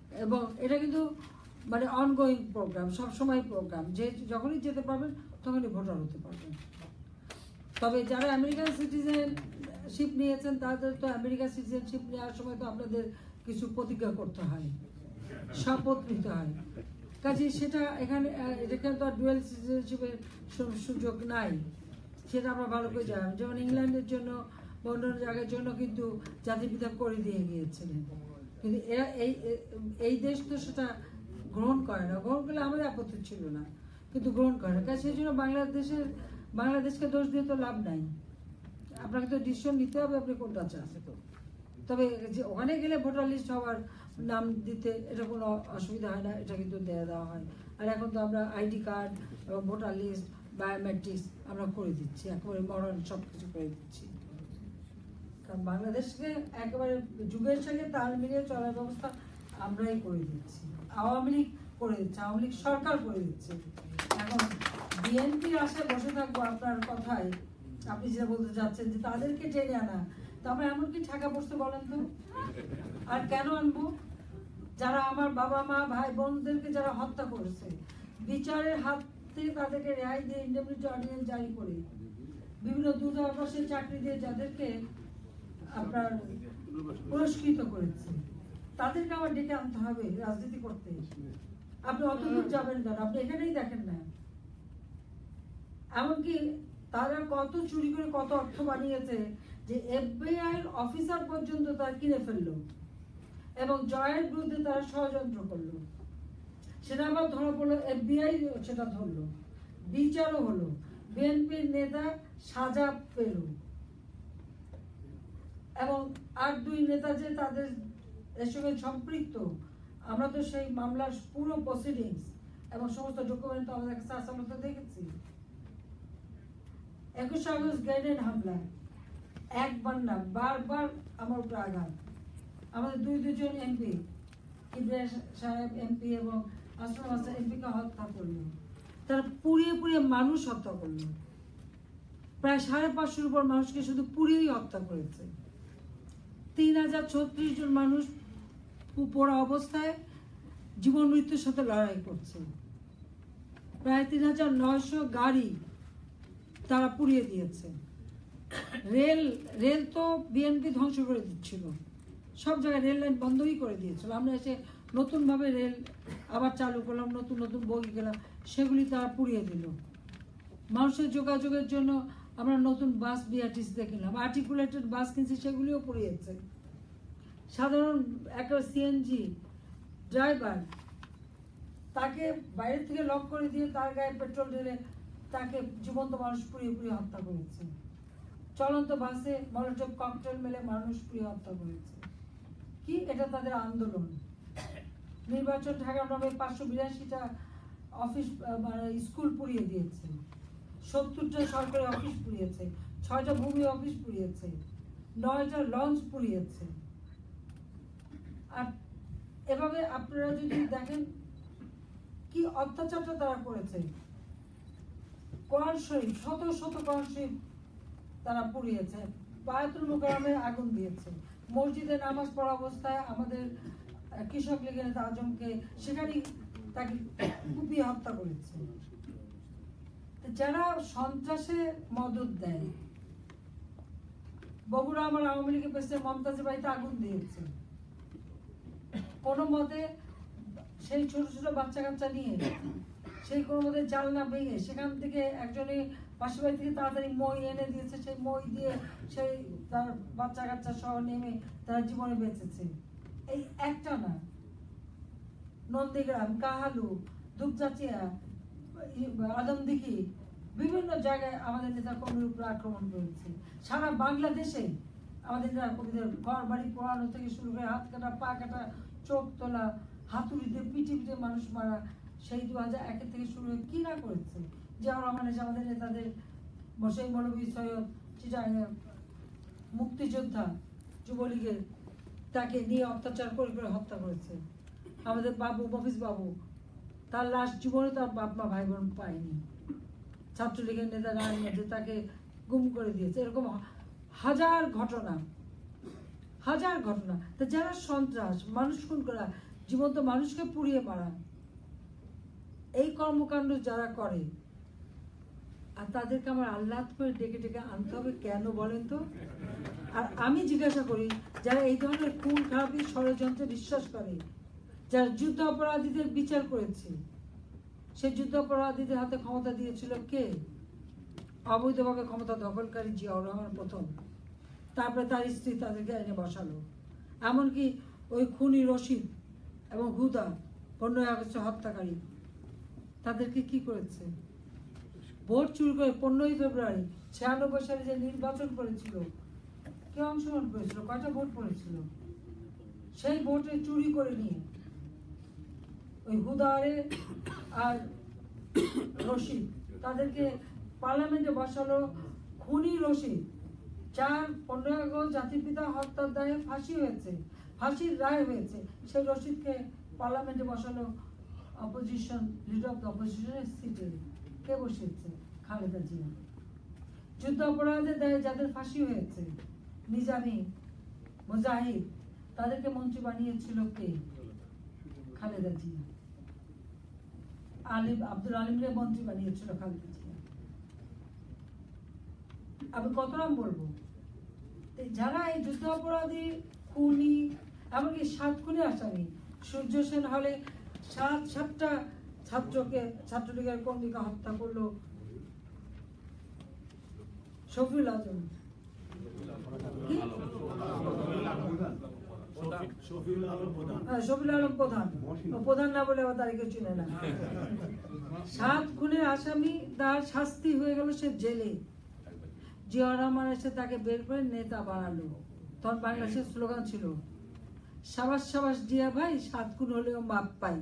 এবং এটা কিন্তু মানে অনগোয়িং প্রোগ্রাম, সবসময় প্রোগ্রাম, যে যখনই যেতে পারবেন তখনই ভোটার হতে পারবেন। তবে যারা আমেরিকান সিটিজেনশিপ নিয়েছেন তাদের তো আমেরিকান সিটিজেনশিপ নেওয়ার সময় তো আপনাদের কিছু প্রতিজ্ঞা করতে হয়, শপথ নিতে হয়। কাজে সেটা এখানে তো আর ডুয়েল সিটিজেনশিপের সুযোগ নাই, সেটা আমরা ভালো করে জানি। যেমন ইংল্যান্ডের জন্য বা অন্য জায়গার জন্য কিন্তু জাতিপিতা করে দিয়ে গিয়েছিলেন, কিন্তু এরা এই দেশ তো সেটা গ্রহণ করে না। গ্রহণ করলে আমাদের আপত্তি ছিল না, কিন্তু গ্রহণ করে না। কারণ সেই জন্য বাংলাদেশকে দোষ দিয়ে তো লাভ নাই। আপনাকে তো ডিসিশন নিতে হবে আপনি কোনটা চান। তবে যে ওখানে গেলে ভোটার লিস্ট হওয়ার নাম দিতে এটা কোনো অসুবিধা হয় না, এটা কিন্তু দেওয়া হয়। আর এখন তো আমরা আইডি কার্ড এবং ভোটার লিস্ট, বায়োমেট্রিক্স আমরা করে দিচ্ছি, একেবারে মডার্ন সব কিছু করে দিচ্ছি। কারণ বাংলাদেশকে একেবারে যুগের সঙ্গে তাল মিলিয়ে চলার ব্যবস্থা আমরাই করে দিচ্ছি। আওয়ামী লীগ করে দিচ্ছে, আওয়ামী লীগ সরকার করে দিচ্ছে। এখন বিএনপির আশায় বসে থাকবো আপনার কথায়, আপনি যেটা বলতে চাচ্ছেন যে তাদেরকে টেনে আনা, তা আমরা এমন কি ঠাকা পড়তে বলেন তো? আর কেন আনবো? যারা আমার বাবা মা ভাই বোনদেরকে যারা হত্যা করেছে, বিচারের হাত থেকে তাদেরকে রেহাই দিয়ে ইন্ডেমনিটি অর্ডিন্যান্স জারি করে, বিভিন্ন দূতাবাসে চাকরি দিয়ে যাদেরকে আপনার পুরস্কৃত করেছে, তাদেরকে আবার ডেকে আনতে হবে রাজনীতি করতে। আপনি অত দূর যাবেন কেন? আপনি এখানেই দেখেন না, এমনকি তারা কত চুরি করে কত অর্থ বানিয়েছে যে FBI অফিসার পর্যন্ত তারা কিনে ফেললো এবং জয়ের বিরুদ্ধে তারা ষড়যন্ত্র করলো। সেটা আবার ধরা পড়লো, FBI সেটা ধরলো, বিচারও হলো, বিএনপির নেতা সাজা পেল এবং আর 2 নেতা যে তাদের এর সঙ্গে সম্পৃক্ত, আমরা তো সেই মামলার পুরো প্রসিডিংস এবং সমস্ত ডকুমেন্ট আমাদের কাছে আছে, আমরা তো দেখেছি। 21 আগস্ট গ্রেনেড হামলা, একবার না বারবার আমার উপর আঘাত। আমাদের দুজন এমপি, ইব্রাহিম সাহেব এমপি এবং আসলাম হাসান এমপিকে হত্যা করলো, তারা পুড়িয়ে মানুষ হত্যা করলো। প্রায় 550-র উপর মানুষকে শুধু পুড়িয়েই হত্যা করেছে। 3036 জন মানুষ পোড়া অবস্থায় জীবন মৃত্যুর সাথে লড়াই করছে। প্রায় 3900 গাড়ি তারা পুড়িয়ে দিয়েছে। রেল তো বিএনপি ধ্বংস করে দিচ্ছিল, সব জায়গায় রেল লাইন বন্ধই করে দিয়েছিল। আমরা এসে নতুনভাবে রেল আবার চালু করলাম, নতুন বগি গেলাম, সেগুলি তারা পুড়িয়ে দিল। মানুষের যোগাযোগের জন্য আমরা নতুন বাস বিআরটিসি কিনলাম, আর্টিকুলেটেড বাস কিনছি, সেগুলিও পুড়িয়েছে। সাধারণ একটা সিএনজি ড্রাইভার, তাকে বাইরে থেকে লক করে দিয়ে তার গায়ে পেট্রোল ঢেলে তাকে জীবন্ত মানুষ পুড়িয়ে হত্যা করেছে। চলন্ত বাসে মলোটভ ককটেল মেলে মানুষ পুড়িয়ে হত্যা করেছে। কি এটা তাদের আন্দোলন? নির্বাচন ঠেকানোর নামে 582টা অফিস মানে স্কুল পুড়িয়ে দিয়েছে, 70টা সরকারি অফিস পুড়িয়েছে, 6টা ভূমি অফিস পুড়িয়েছে, 9টা লঞ্চ পুড়িয়েছে। আর এভাবে আপনারা যদি দেখেন কি অত্যাচারটা তারা করেছে। কোরআন শরীফ, শত কোরআন শরীফ তারা পুড়িয়েছে, বায়তুল মুকাররমে আগুন দিয়েছে, মসজিদে নামাজ পড়া অবস্থায় আমাদের কৃষক লীগের নেতা আজমকে সেখানেই তাকে কুপিয়ে হত্যা করেছে। যারা সন্ত্রাসে মদত দেয়, বগুড়া আমার আওয়ামী লীগের প্রেসিডেন্ট মমতাজের বাড়িতে আগুন দিয়েছে, কোনো মতে সেই ছোট বাচ্চা কাচ্চা নিয়ে সেই কোনো মতে জানলা ভেঙে সেখান থেকে একজনে পাশের বাড়ি থেকে তাড়াতাড়ি মই এনে দিয়েছে, সেই মই দিয়ে সেই তার বাচ্চা কাচ্চা সহ নেমে তারা জীবনে বেঁচেছে। এই একটা না, নন্দীগ্রাম, কাহালু, দুপচাচিয়া, আদমদিঘি, বিভিন্ন জায়গায় আমাদের নেতা কর্মীর উপর আক্রমণ করেছে। সারা বাংলাদেশে আমাদের নেতা কর্মীদের ঘর বাড়ি পোড়ানো থেকে শুরু করে হাত কাটা, পা কাটা, চোখ তোলা, হাতুড়িতে পিটিয়ে মানুষ মারা, সেই 2001 থেকে শুরু হয়ে কি না করেছে। জিয়াউর রহমান এসে আমাদের নেতাদের, সেই মৌলভী সৈয়দ চিটাগাং মুক্তিযোদ্ধা যুবলীগের, তাকে নিয়ে অত্যাচার করে হত্যা করেছে। আমাদের বাবু মফিজ বাবু, তার লাশ জীবনে তার বাপ মা ভাই বোন পায়নি, ছাত্রলীগের নেতা গানের মধ্যে তাকে গুম করে দিয়েছে। এরকম হাজার ঘটনা। তো যারা সন্ত্রাস, মানুষ খুন করা, জীবন্ত মানুষকে পুড়িয়ে মারা, এই কর্মকাণ্ড যারা করে, আর তাদেরকে আমার আল্লাহ করে ডেকে ডেকে আনতে হবে কেন বলেন তো? আর আমি জিজ্ঞাসা করি, যারা এই ধরনের খুন খারাপি ষড়যন্ত্রে বিশ্বাস করে, যারা যুদ্ধ অপরাধীদের বিচার করেছে, সেই যুদ্ধ অপরাধীদের হাতে ক্ষমতা দিয়েছিল কে? অবৈধভাবে ক্ষমতা দখলকারী জিয়াউর রহমান প্রথম, তারপরে তার স্ত্রী তাদেরকে এনে বসালো। এমনকি ওই খুনি রশিদ এবং হুদা 15 আগস্টে হত্যাকারী, তাদেরকে কি করেছে? ভোট চুরি করে 15 ফেব্রুয়ারি 96 সালে যে নির্বাচন করেছিল, কে অংশগ্রহণ করেছিল, কয়টা ভোট পড়েছিল? সেই ভোটে চুরি করে নিয়ে ওই হুদারে আর রশিদ তাদেরকে পার্লামেন্টে বসালো। খুনি রশিদ, যার 15 আগস্ট জাতির পিতা হত্যার দায়ে ফাঁসি হয়েছে, ফাঁসির রায় হয়েছে, সেই রশিদকে পার্লামেন্টে বসালো অপোজিশন, লিডার অফ দ্য অপোজিশনের সিটে। কে বসিয়েছে? খালেদা জিয়া। যুদ্ধ অপরাধের দায়ে যাদের ফাঁসি হয়েছে, নিজামী, মুজাহিদ, তাদেরকে মন্ত্রী বানিয়েছিল কে? খালেদা জিয়া। আব্দুল আলিমরে মন্ত্রী বানিয়েছিল খালেদা জিয়া। আমি কত নাম বলবো? যারা এই যুদ্ধ অপরাধী, খুনি, এমনকি 7 খুনি আসামি, সূর্য সেন হলে 7টা ছাত্রলীগের কর্মীকে হত্যা করলো শফিউল আজম, শফিউল আলম প্রধান না বলে আবার তারিখে চিনে না। 7 খুনের আসামি, তার শাস্তি হয়ে গেল সে জেলে। জিয়াউর রহমান এসে তাকে বের করে নেতা বানালো। তখন বাংলাদেশের স্লোগান ছিল, সাবাস সাবাস জিয়া ভাই, 7 খুন হলেও মাপ পাই।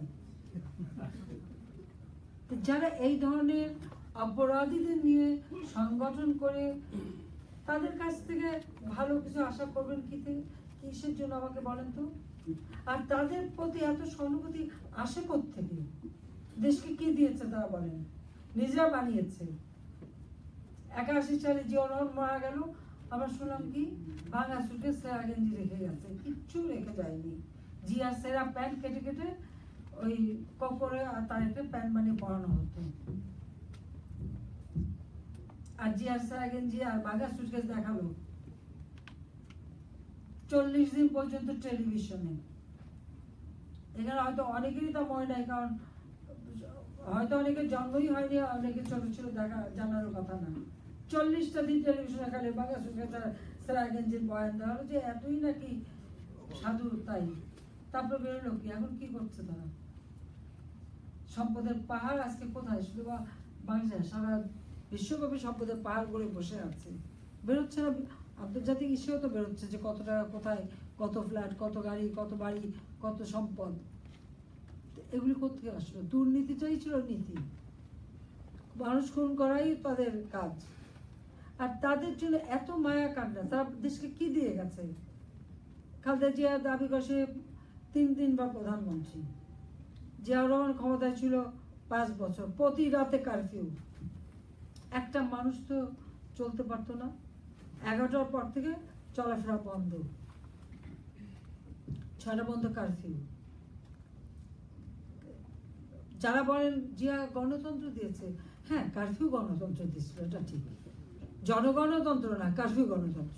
যারা এই ধরনের অপরাধীদের নিয়ে সংগঠন করে, তাদের কাছ থেকে ভালো কিছু আশা করবেন কিসের জন্য আমাকে বলেন তো? আর তাদের প্রতি এত সহানুভূতি আসে কোত্থেকে? দেশকে কি দিয়েছে তারা বলেন? নিজেরা বানিয়েছে। 81 সালে জিয়াউর রহমান মারা গেল, আমরা শুনলাম কি ভাঙা সুটে সেরা গেঞ্জি রেখে গেছে, কিচ্ছু রেখে যায়নি। জিয়ার সেরা প্যান্ট কেটে কেটে ওই কপরে আর তার একটা প্যান্ট বানিয়ে পরানো হতো। আর জিয়ার সেরা গেঞ্জি আর ভাঙা সুটকেস দেখালো 40 দিন পর্যন্ত টেলিভিশনে। এখানে হয়তো অনেকেরই তা মনে নাই, কারণ হয়তো অনেকের জন্মই হয়নি, অনেকে ছোট ছিল, দেখা জানারও কথা না। 40টা দিন টেলিভিশনে খালি বাংলা সেরা গেঞ্জির বয়ান দেওয়া হলো যে এতই নাকি সাধু তাই। তারপরে বেরোলো কি? এখন কি করছে তারা? সম্পদের পাহাড় আজকে কোথায়? শুধু বাংলাদেশ, সারা বিশ্বব্যাপী সম্পদের পাহাড় করে বসে আছে, বেরোচ্ছে না। আন্তর্জাতিক ইস্যুও তো বেরোচ্ছে যে কত টাকা কোথায়, কত ফ্ল্যাট, কত গাড়ি, কত বাড়ি, কত সম্পদ। এগুলি কোথেকে আসলো? দুর্নীতিটাই ছিল নীতি, মানুষ খুন করাই তাদের কাজ। আর তাদের জন্য এত মায়া কান্না, তারা দেশকে কি দিয়ে গেছে? খালেদা জিয়া দাবি করে 3 বার প্রধানমন্ত্রী, জিয়াউর রহমান ক্ষমতায় ছিল 5 বছর, প্রতি রাতে কারফিউ। একটা মানুষ তো চলতে পারতো না। 11টার পর থেকে চলাফেরা বন্ধ, 6টা বন্ধ কারফিউ। যারা বলেন জিয়া গণতন্ত্র দিয়েছে, হ্যাঁ কারফিউ গণতন্ত্র দিয়েছিল, এটা ঠিক। জনগণতন্ত্র না, কারফিউ গণতন্ত্র।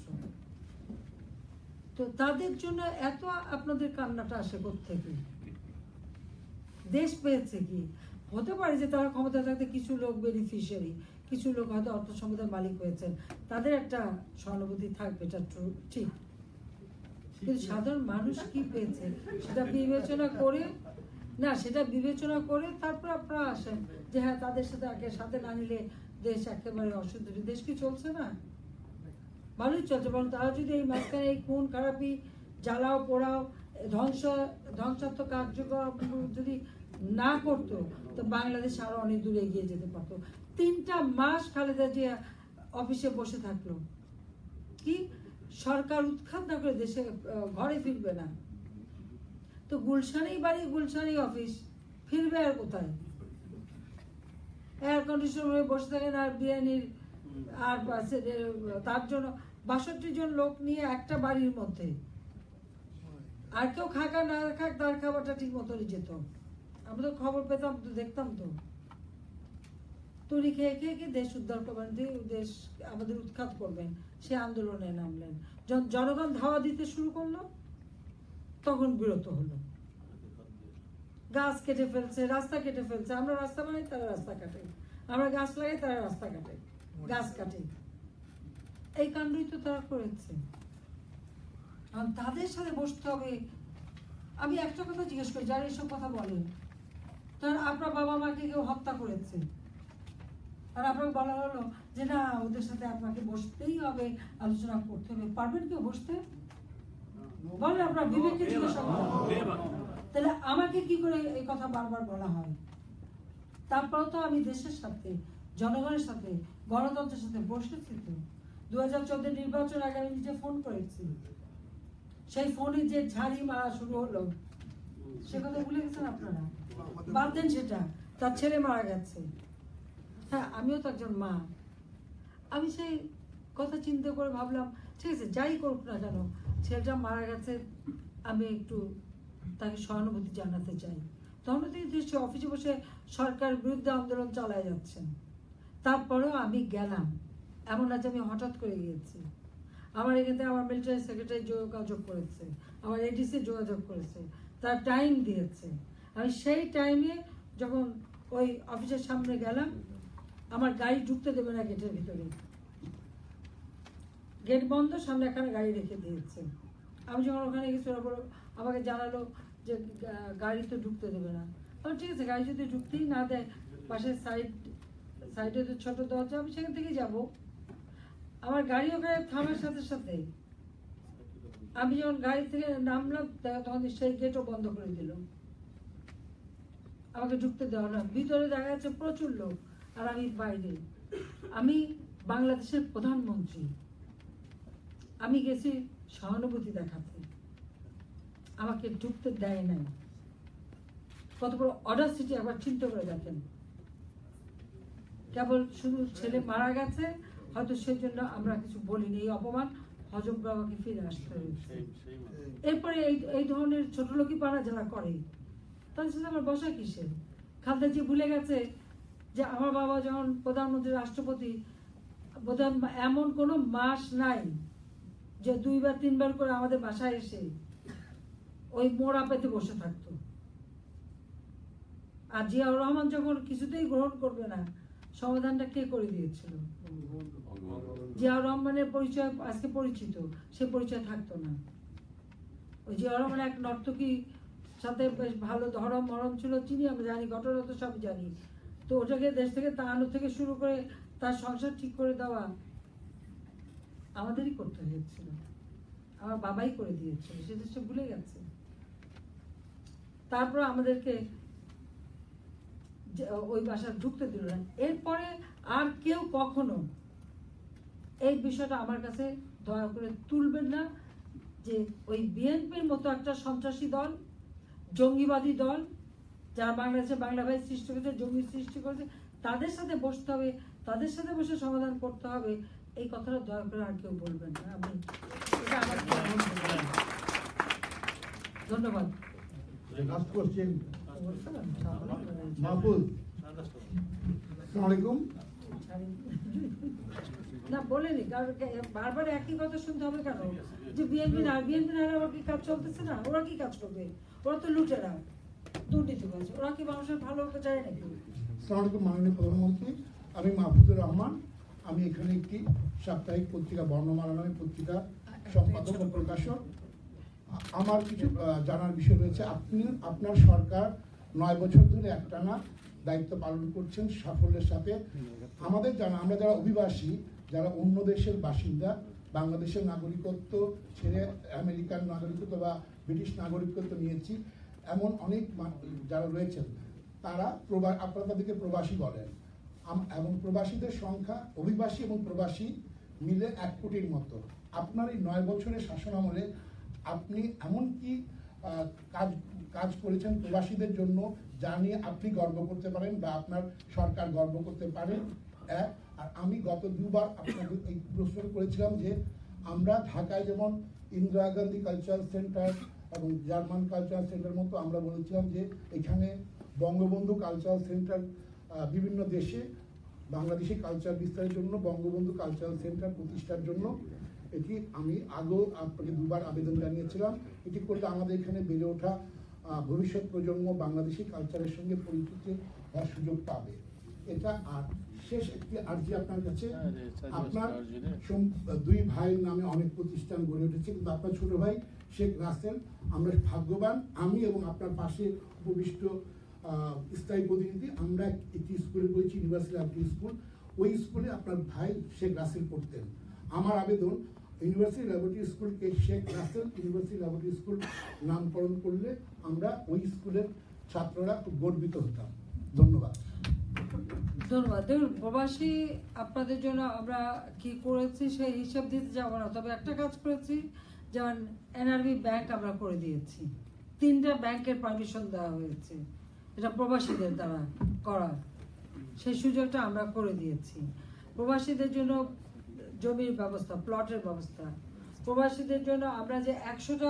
তো তাদের জন্য এত আপনাদের কান্নাটা আসে কোত্থেকে? দেশ পেয়েছে কি? হতে পারে যে তারা ক্ষমতা থাকতে কিছু লোক বেনিফিশিয়ারি, কিছু লোক হয়তো অর্থ সম্পদের মালিক হয়েছেন, তাদের একটা সহানুভূতি থাকবে, এটা ঠিক। কিন্তু সাধারণ মানুষ কি পেয়েছে সেটা বিবেচনা করে না, সেটা বিবেচনা করে তারপর আপনারা আসেন যে হ্যাঁ তাদের সাথে না নিলে দেশ একেবারে অসুন্দরী। দেশ কি চলছে না? ভালোই চলছে, বরং তারা যদি এই মাঝখানে এই খুন খারাপি, জ্বালাও পোড়াও, ধ্বংসাত্মক কার্যক্রম যদি না করতো, তো বাংলাদেশ আরো অনেক দূরে এগিয়ে যেতে পারতো। 3টা মাস খালেদা জিয়া অফিসে বসে থাকলো, কি সরকার উৎখাত না করে দেশে ঘরে ফিরবে না। তো গুলশানেই বাড়ি, গুলশানেই অফিস, ফিরবে আর কোথায়? এয়ার কন্ডিশন হয়ে বসে থাকেন। আর বিরিয়ানির আর তার জন্য 62 জন লোক নিয়ে একটা বাড়ির মধ্যে আর কেউ খাকা না খাক তার খাবারটা ঠিক মতনই যেত। আমরা তো খবর পেতাম, তো দেখতাম তো। তরি খেয়ে খেয়ে খেয়ে দেশ উদ্ধার করবেন, দেশ আমাদের উৎখাত করবেন, সে আন্দোলনে নামলেন। জনগণ ধাওয়া দিতে শুরু করলো, তখন বিরত হলো। গাছ কেটে ফেলছে, রাস্তা কেটে ফেলছে। আমরা রাস্তা বানাই, তারা রাস্তা কাটে। আমরা গাছ লাগাই, তারা রাস্তা কাটে, গাছ কাটে। এই কাণ্ডই তো তারা করেছে। কারণ তাদের সাথে বসতে হবে। আমি একটা কথা জিজ্ঞেস করি, যারা এসব কথা বলেন, তার আপনার বাবা মাকে কেউ হত্যা করেছে, আর আপনাকে বলা হলো যে না, ওদের সাথে আপনাকে বসতেই হবে, আলোচনা করতে হবে, পারবেন কেউ বসতে? বলেন, আপনার বিবেককে জিজ্ঞাসা করুন। তাহলে আমাকে কি করে এই কথা বারবার বলা হয়? তারপরেও তো আমি দেশের সাথে, জনগণের সাথে, গণতন্ত্রের সাথে বসেছি তো। 2014 নির্বাচন আগে আমি নিজে ফোন করেছি। সেই ফোনে যে ঝাড়ি মারা শুরু হলো, সে কথা ভুলে গেছেন আপনারা? বাদ দেন সেটা, তার ছেলে মারা গেছে। হ্যাঁ, আমিও তো একজন মা। আমি সেই কথা চিন্তা করে ভাবলাম, ঠিক আছে, যাই করুক না কেন, ছেলেটা মারা গেছে, আমি একটু তাকে সহানুভূতি জানাতে চাই। তখন তিনি অফিসে বসে সরকার বিরুদ্ধে আন্দোলন চালায় যাচ্ছেন। তারপরেও আমি গেলাম, এমন না যে আমি হঠাৎ করে গিয়েছি। আমার এখানে আমার মিলিটারি সেক্রেটারি যোগাযোগ করেছে, আমার এডিসি যোগাযোগ করেছে, তার টাইম দিয়েছে। আমি সেই টাইমে যখন ওই অফিসের সামনে গেলাম, আমার গাড়ি ঢুকতে দেবে না গেটের ভিতরে, গেট বন্ধ, সামনে এখানে গাড়ি রেখে দিয়েছে। আমি যখন ওখানে গেছি, ওরা বলো, আমাকে জানালো যে গাড়ি তো ঢুকতে দেবে না। আমি ঠিক আছে, গাড়ি যদি ঢুকতেই না দেয়, পাশের সাইডে তো ছোট দরজা, আমি সেখান থেকে যাব। আমার গাড়ি ওখানে থামার সাথে সাথে আমি যখন গাড়ি থেকে নামলাম, তখন সেই গেটও বন্ধ করে দিল, আমাকে ঢুকতে দেওয়া না। ভিতরে দেখা যাচ্ছে প্রচুর লোক, আর আমি বাইরে। আমি বাংলাদেশের প্রধানমন্ত্রী, আমি গেছি সহানুভূতি দেখাতে, আমাকে ঢুকতে দেয় নাই। কত বড় অডাসিটি একবার চিন্তা করে দেখেন। কেবল শুধু ছেলে মারা গেছে, হয়তো সেই জন্য আমরা কিছু বলিনি, এই অপমান হজম করে আমাকে ফিরে আসতে হয়েছে। এরপরে এই ধরনের ছোট লোকই পাড়া যারা করে, তাদের সাথে আমার বসা কিসে? খালেদা জি ভুলে গেছে যে আমার বাবা যখন প্রধানমন্ত্রী, রাষ্ট্রপতি, বোধহয় এমন কোনো মাস নাই যে 2 বা 3 বার করে আমাদের বাসায় এসে ওই মোড়া পেতে বসে থাকতো। আর জিয়াউর রহমান যখন কিছুতেই গ্রহণ করবে না, সমাধানটা কে করে দিয়েছিল? জিয়াউর রহমানের পরিচয় আজকে পরিচিত, সে পরিচয় থাকতো না। ওই জিয়াউর রহমান এক নর্তকী সাথে বেশ ভালো ধরম মরম ছিল, চিনি, আমরা জানি, ঘটনা তো সব জানি। তো ওটাকে দেশ থেকে তাড়ানো থেকে শুরু করে তার সংসার ঠিক করে দেওয়া আমাদেরই করতে হয়েছিল, আমার বাবাই করে দিয়েছিল, সে দেশে ভুলে গেছে। তারপর আমাদেরকে ওই বাসা ঢুকতে দিল না। এরপরে আর কেউ কখনো এই বিষয়টা আমার কাছে দয়া করে তুলবেন না যে ওই বিএনপির মতো একটা সন্ত্রাসী দল, জঙ্গিবাদী দল, যারা বাংলাদেশে বাংলা ভাই সৃষ্টি করেছে, জঙ্গি সৃষ্টি করেছে, তাদের সাথে বসতে হবে, তাদের সাথে বসে সমাধান করতে হবে, এই কথাটা দয়া করে আর কেউ বলবেন না। আমি এটা আমার ধন্যবাদ। Last question, Mahfuz. আসসালামু আলাইকুম। না বলেনি, কারণ বারবার একই কথা শুনতে হবে কেন? যে বিএনপি না, বিএনপি না, ওরা কি কাজ চলতেছে না? ওরা কি কাজ করবে? ওরা তো লুটেরা, দুর্নীতি করছে। ওরা কি মানুষের ভালো চায় নাকি? আসসালামু আলাইকুম মাননীয় প্রধানমন্ত্রী, আমি মাহফুজুর রহমান। আমি এখানে একটি সাপ্তাহিক পত্রিকা বর্ণমালা নামে পত্রিকা সম্পাদক ও প্রকাশক। আমার কিছু জানার বিষয় রয়েছে। আপনার সরকার 9 বছর ধরে একটানা দায়িত্ব পালন করছেন সাফল্যের সাথে। আমাদের আমরা যারা অভিবাসী, যারা অন্য দেশের বাসিন্দা, বাংলাদেশের নাগরিকত্ব ছেড়ে আমেরিকান নাগরিকত্ব বা ব্রিটিশ নাগরিকত্ব নিয়েছি, এমন অনেক যারা রয়েছেন, তারা আপনারা তাদেরকে প্রবাসী বলেন, এবং প্রবাসীদের সংখ্যা অভিবাসী এবং প্রবাসী মিলে 1 কোটির মতো। আপনার এই 9 বছরের শাসনামলে আপনি এমন কি কাজ করেছেন প্রবাসীদের জন্য, যা নিয়ে আপনি গর্ব করতে পারেন বা আপনার সরকার গর্ব করতে পারেন? আর আমি গত 2 বার আপনাকে এই প্রশ্ন করেছিলাম যে আমরা ঢাকায় যেমন ইন্দিরা গান্ধী কালচারাল সেন্টার, এবং জার্মান কালচারাল সেন্টার মতো আমরা বলেছিলাম যে এখানে বঙ্গবন্ধু কালচারাল সেন্টার বিভিন্ন দেশে বাংলাদেশি কালচার বিস্তারের জন্য বঙ্গবন্ধু কালচারাল সেন্টার প্রতিষ্ঠার জন্য এটি আমি আগেও আপনাকে দুবার আবেদন জানিয়েছিলাম। এটি করলে আমাদের এখানে বেড়ে ওঠা ভবিষ্যৎ প্রজন্ম বাংলাদেশি কালচারের সঙ্গে পরিচিত হওয়ার সুযোগ পাবে। এটা আর শেষ একটি আর্জি আপনার কাছে, আপনার দুই ভাইয়ের নামে অনেক প্রতিষ্ঠান গড়ে উঠেছে, কিন্তু আপনার ছোট ভাই শেখ রাসেল, আমরা ভাগ্যবান, আমি এবং আপনার পাশে উপবিষ্ট স্থায়ী প্রতিনিধি, আমরা একটি স্কুলে পড়েছি, ইউনিভার্সিটি ল্যাবরেটরি স্কুল। ওই স্কুলে আপনার ভাই শেখ রাসেল পড়তেন। আমার আবেদন, ইউনিভার্সিটি ল্যাবরেটরি স্কুলকে Sheikh Russel university laboratory school নামকরণ করলে আমরা ওই স্কুলের ছাত্ররা খুব গর্বিত হতাম। ধন্যবাদ। ধন্যবাদ। দেখুন, প্রবাসী আপনাদের জন্য আমরা কি করেছি সেই হিসাব দিতে যাবো না, তবে একটা কাজ করেছি, যেমন এনআরবি ব্যাংক আমরা করে দিয়েছি, 3টা ব্যাংকের পারমিশন দেওয়া হয়েছে, এটা প্রবাসীদের দ্বারা করার সেই সুযোগটা আমরা করে দিয়েছি। প্রবাসীদের জন্য জমির ব্যবস্থা, প্লটের ব্যবস্থা, প্রবাসীদের জন্য আমরা যে 100টা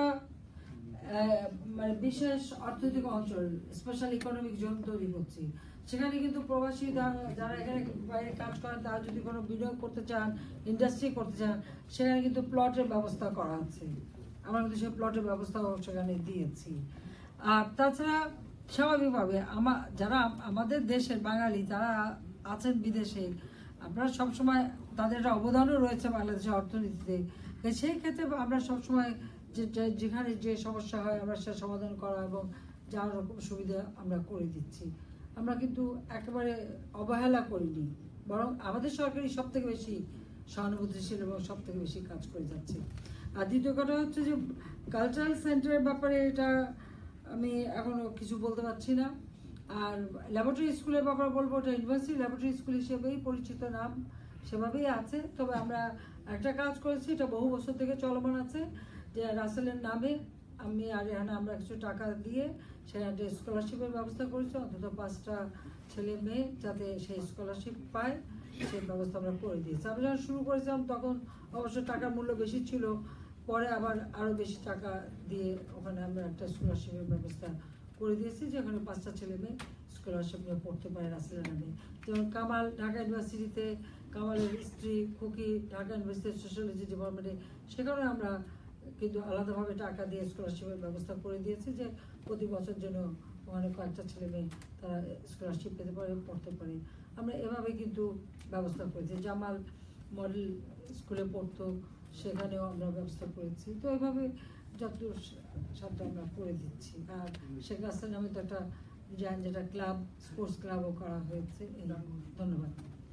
মানে বিশেষ অর্থনৈতিক অঞ্চল, স্পেশাল ইকোনমিক জোন তৈরি করছি, সেখানে কিন্তু প্রবাসী যারা এখানে বাইরে কাজ করেন তারা যদি কোনো বিনিয়োগ করতে চান, ইন্ডাস্ট্রি করতে চান, সেখানে কিন্তু প্লটের ব্যবস্থা করা আছে। আমরা কিন্তু সেই প্লটের ব্যবস্থাও সেখানে দিয়েছি। আর তাছাড়া স্বাভাবিকভাবে যারা আমাদের দেশের বাঙালি যারা আছেন বিদেশে, আপনারা সবসময় তাদের একটা অবদানও রয়েছে বাংলাদেশের অর্থনীতিতে। সেই ক্ষেত্রে আমরা সবসময় যেখানে যে সমস্যা হয় আমরা সে সমাধান করা এবং যা রকম সুবিধা আমরা করে দিচ্ছি। আমরা কিন্তু একেবারে অবহেলা করিনি, বরং আমাদের সরকারই সব থেকে বেশি সহানুভূতিশীল এবং সব থেকে বেশি কাজ করে যাচ্ছে। আর দ্বিতীয় কথা হচ্ছে যে কালচারাল সেন্টারের ব্যাপারে এটা আমি এখনো কিছু বলতে পারছি না। আর ল্যাবরেটরি স্কুলের ব্যাপারে বলবো, ওটা ইউনিভার্সিটি ল্যাবরেটরি স্কুল হিসেবেই পরিচিত, নাম সেভাবেই আছে। তবে আমরা একটা কাজ করেছি, এটা বহু বছর থেকে চলমান আছে, যে রাসেলের নামে আমি আর রেহানা আমরা কিছু টাকা দিয়ে সেখানে স্কলারশিপের ব্যবস্থা করেছি, অন্তত 5টা ছেলে মেয়ে যাতে সেই স্কলারশিপ পায় সেই ব্যবস্থা আমরা করে দিয়েছি। আমি যখন শুরু করেছিলাম তখন অবশ্য টাকার মূল্য বেশি ছিল, পরে আবার আরও বেশি টাকা দিয়ে ওখানে আমরা একটা স্কলারশিপের ব্যবস্থা করে দিয়েছি, যেখানে 5টা ছেলে মেয়ে স্কলারশিপ নিয়ে পড়তে পারে রাসেলের নামে। যেমন কামাল ঢাকা ইউনিভার্সিটিতে, কামালের স্ত্রী খুকি ঢাকা ইউনিভার্সিটির সোশ্যালজি ডিপার্টমেন্টে, সেখানে আমরা কিন্তু আলাদাভাবে টাকা দিয়ে স্কলারশিপের ব্যবস্থা করে দিয়েছি, যে প্রতি বছর যেন ওখানে কয়েকটা ছেলে মেয়ে তারা স্কলারশিপ পেতে পারে, পড়তে পারে। আমরা এভাবে কিন্তু ব্যবস্থা করেছি। জামাল মডেল স্কুলে পড়তো, সেখানেও আমরা ব্যবস্থা করেছি। তো এভাবে যত সাধ্য আমরা করে দিচ্ছি। আর শেখ রাসেল নামে তো একটা যেটা ক্লাব, স্পোর্টস ক্লাবও করা হয়েছে। ধন্যবাদ।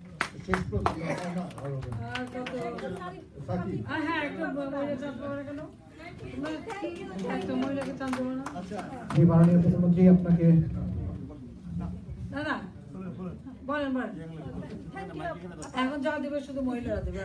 আর কত হ্যাঁ, একটা মহিলা জানতে পারে কেন? একটা মহিলাকে জানতে পারে না? মাননীয় প্রধানমন্ত্রী আপনাকে না না বলেন বলেন, এখন যা দেবে শুধু মহিলারা দেবে।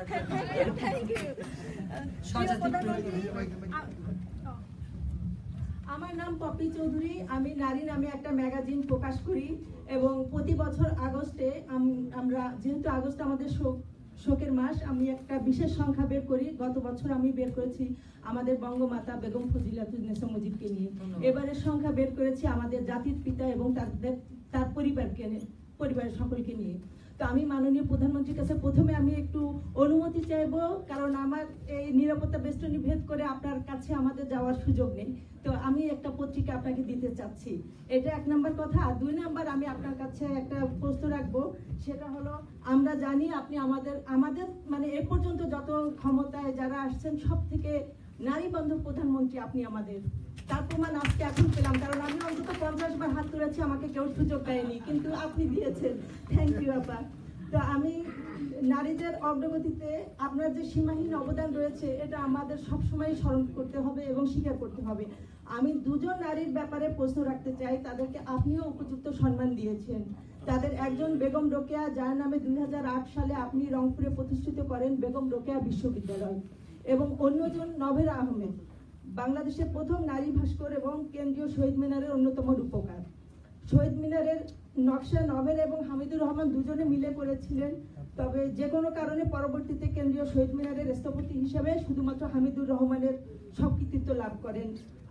আমার নাম পপি চৌধুরী, আমি নারী নামে একটা ম্যাগাজিন প্রকাশ করি এবং প্রতি বছর আগস্টে আমরা, যেহেতু আগস্ট আমাদের শোকের মাস, আমি একটা বিশেষ সংখ্যা বের করি। গত বছর আমি বের করেছি আমাদের বঙ্গমাতা বেগম ফজিলাতুন্নেসা মুজিবকে নিয়ে। এবারের সংখ্যা বের করেছি আমাদের জাতির পিতা এবং তার পরিবারের সকলকে নিয়ে। তো আমি মাননীয় প্রধানমন্ত্রীর কাছে প্রথমে আমি একটু অনুমতি চাইবো, কারণ আমার এই নিরাপত্তা বেষ্টনী ভেদ করে আপনার কাছে আমাদের যাওয়ার সুযোগ নেই। তো আমি একটা পত্রিকা আপনাকে দিতে চাচ্ছি, এটা 1 নম্বর কথা। আর 2 নম্বর, আমি আপনার কাছে একটা প্রশ্ন রাখবো, সেটা হলো, আমরা জানি আপনি আমাদের মানে এ পর্যন্ত যত ক্ষমতায় যারা আসছেন সব থেকে নারী বান্ধব প্রধানমন্ত্রী আপনি আমাদের। তার প্রমাণ আজকে এখন পেলাম, কারণ আমি অন্তত 50 বার হাত তুলেছি, আমাকে কেউ সুযোগ দেয়নি, কিন্তু আপনি দিয়েছেন। থ্যাংক ইউ আপা। তো আমি নারীদের অগ্রগতিতে আপনার যে সীমাহীন অবদান রয়েছে, এটা আমাদের সবসময় স্মরণ করতে হবে এবং স্বীকার করতে হবে। আমি 2 জন নারীর ব্যাপারে প্রশ্ন রাখতে চাই, তাদেরকে আপনিও উপযুক্ত সম্মান দিয়েছেন। তাদের একজন বেগম রোকেয়া, যার নামে 2008 সালে আপনি রংপুরে প্রতিষ্ঠিত করেন বেগম রোকেয়া বিশ্ববিদ্যালয়, এবং অন্যজন নভেরা আহমেদ, বাংলাদেশের প্রথম নারী ভাস্কর এবং কেন্দ্রীয় শহীদ মিনারের অন্যতম রূপকার। শহীদ মিনারের নকশা নভেরা এবং হামিদুর রহমান দুজনে মিলে করেছিলেন, তবে যে কোনো কারণে পরবর্তীতে কেন্দ্রীয় শহীদ মিনারের স্থপতি হিসেবে শুধুমাত্র হামিদুর রহমানের সব কৃতিত্ব লাভ করেন।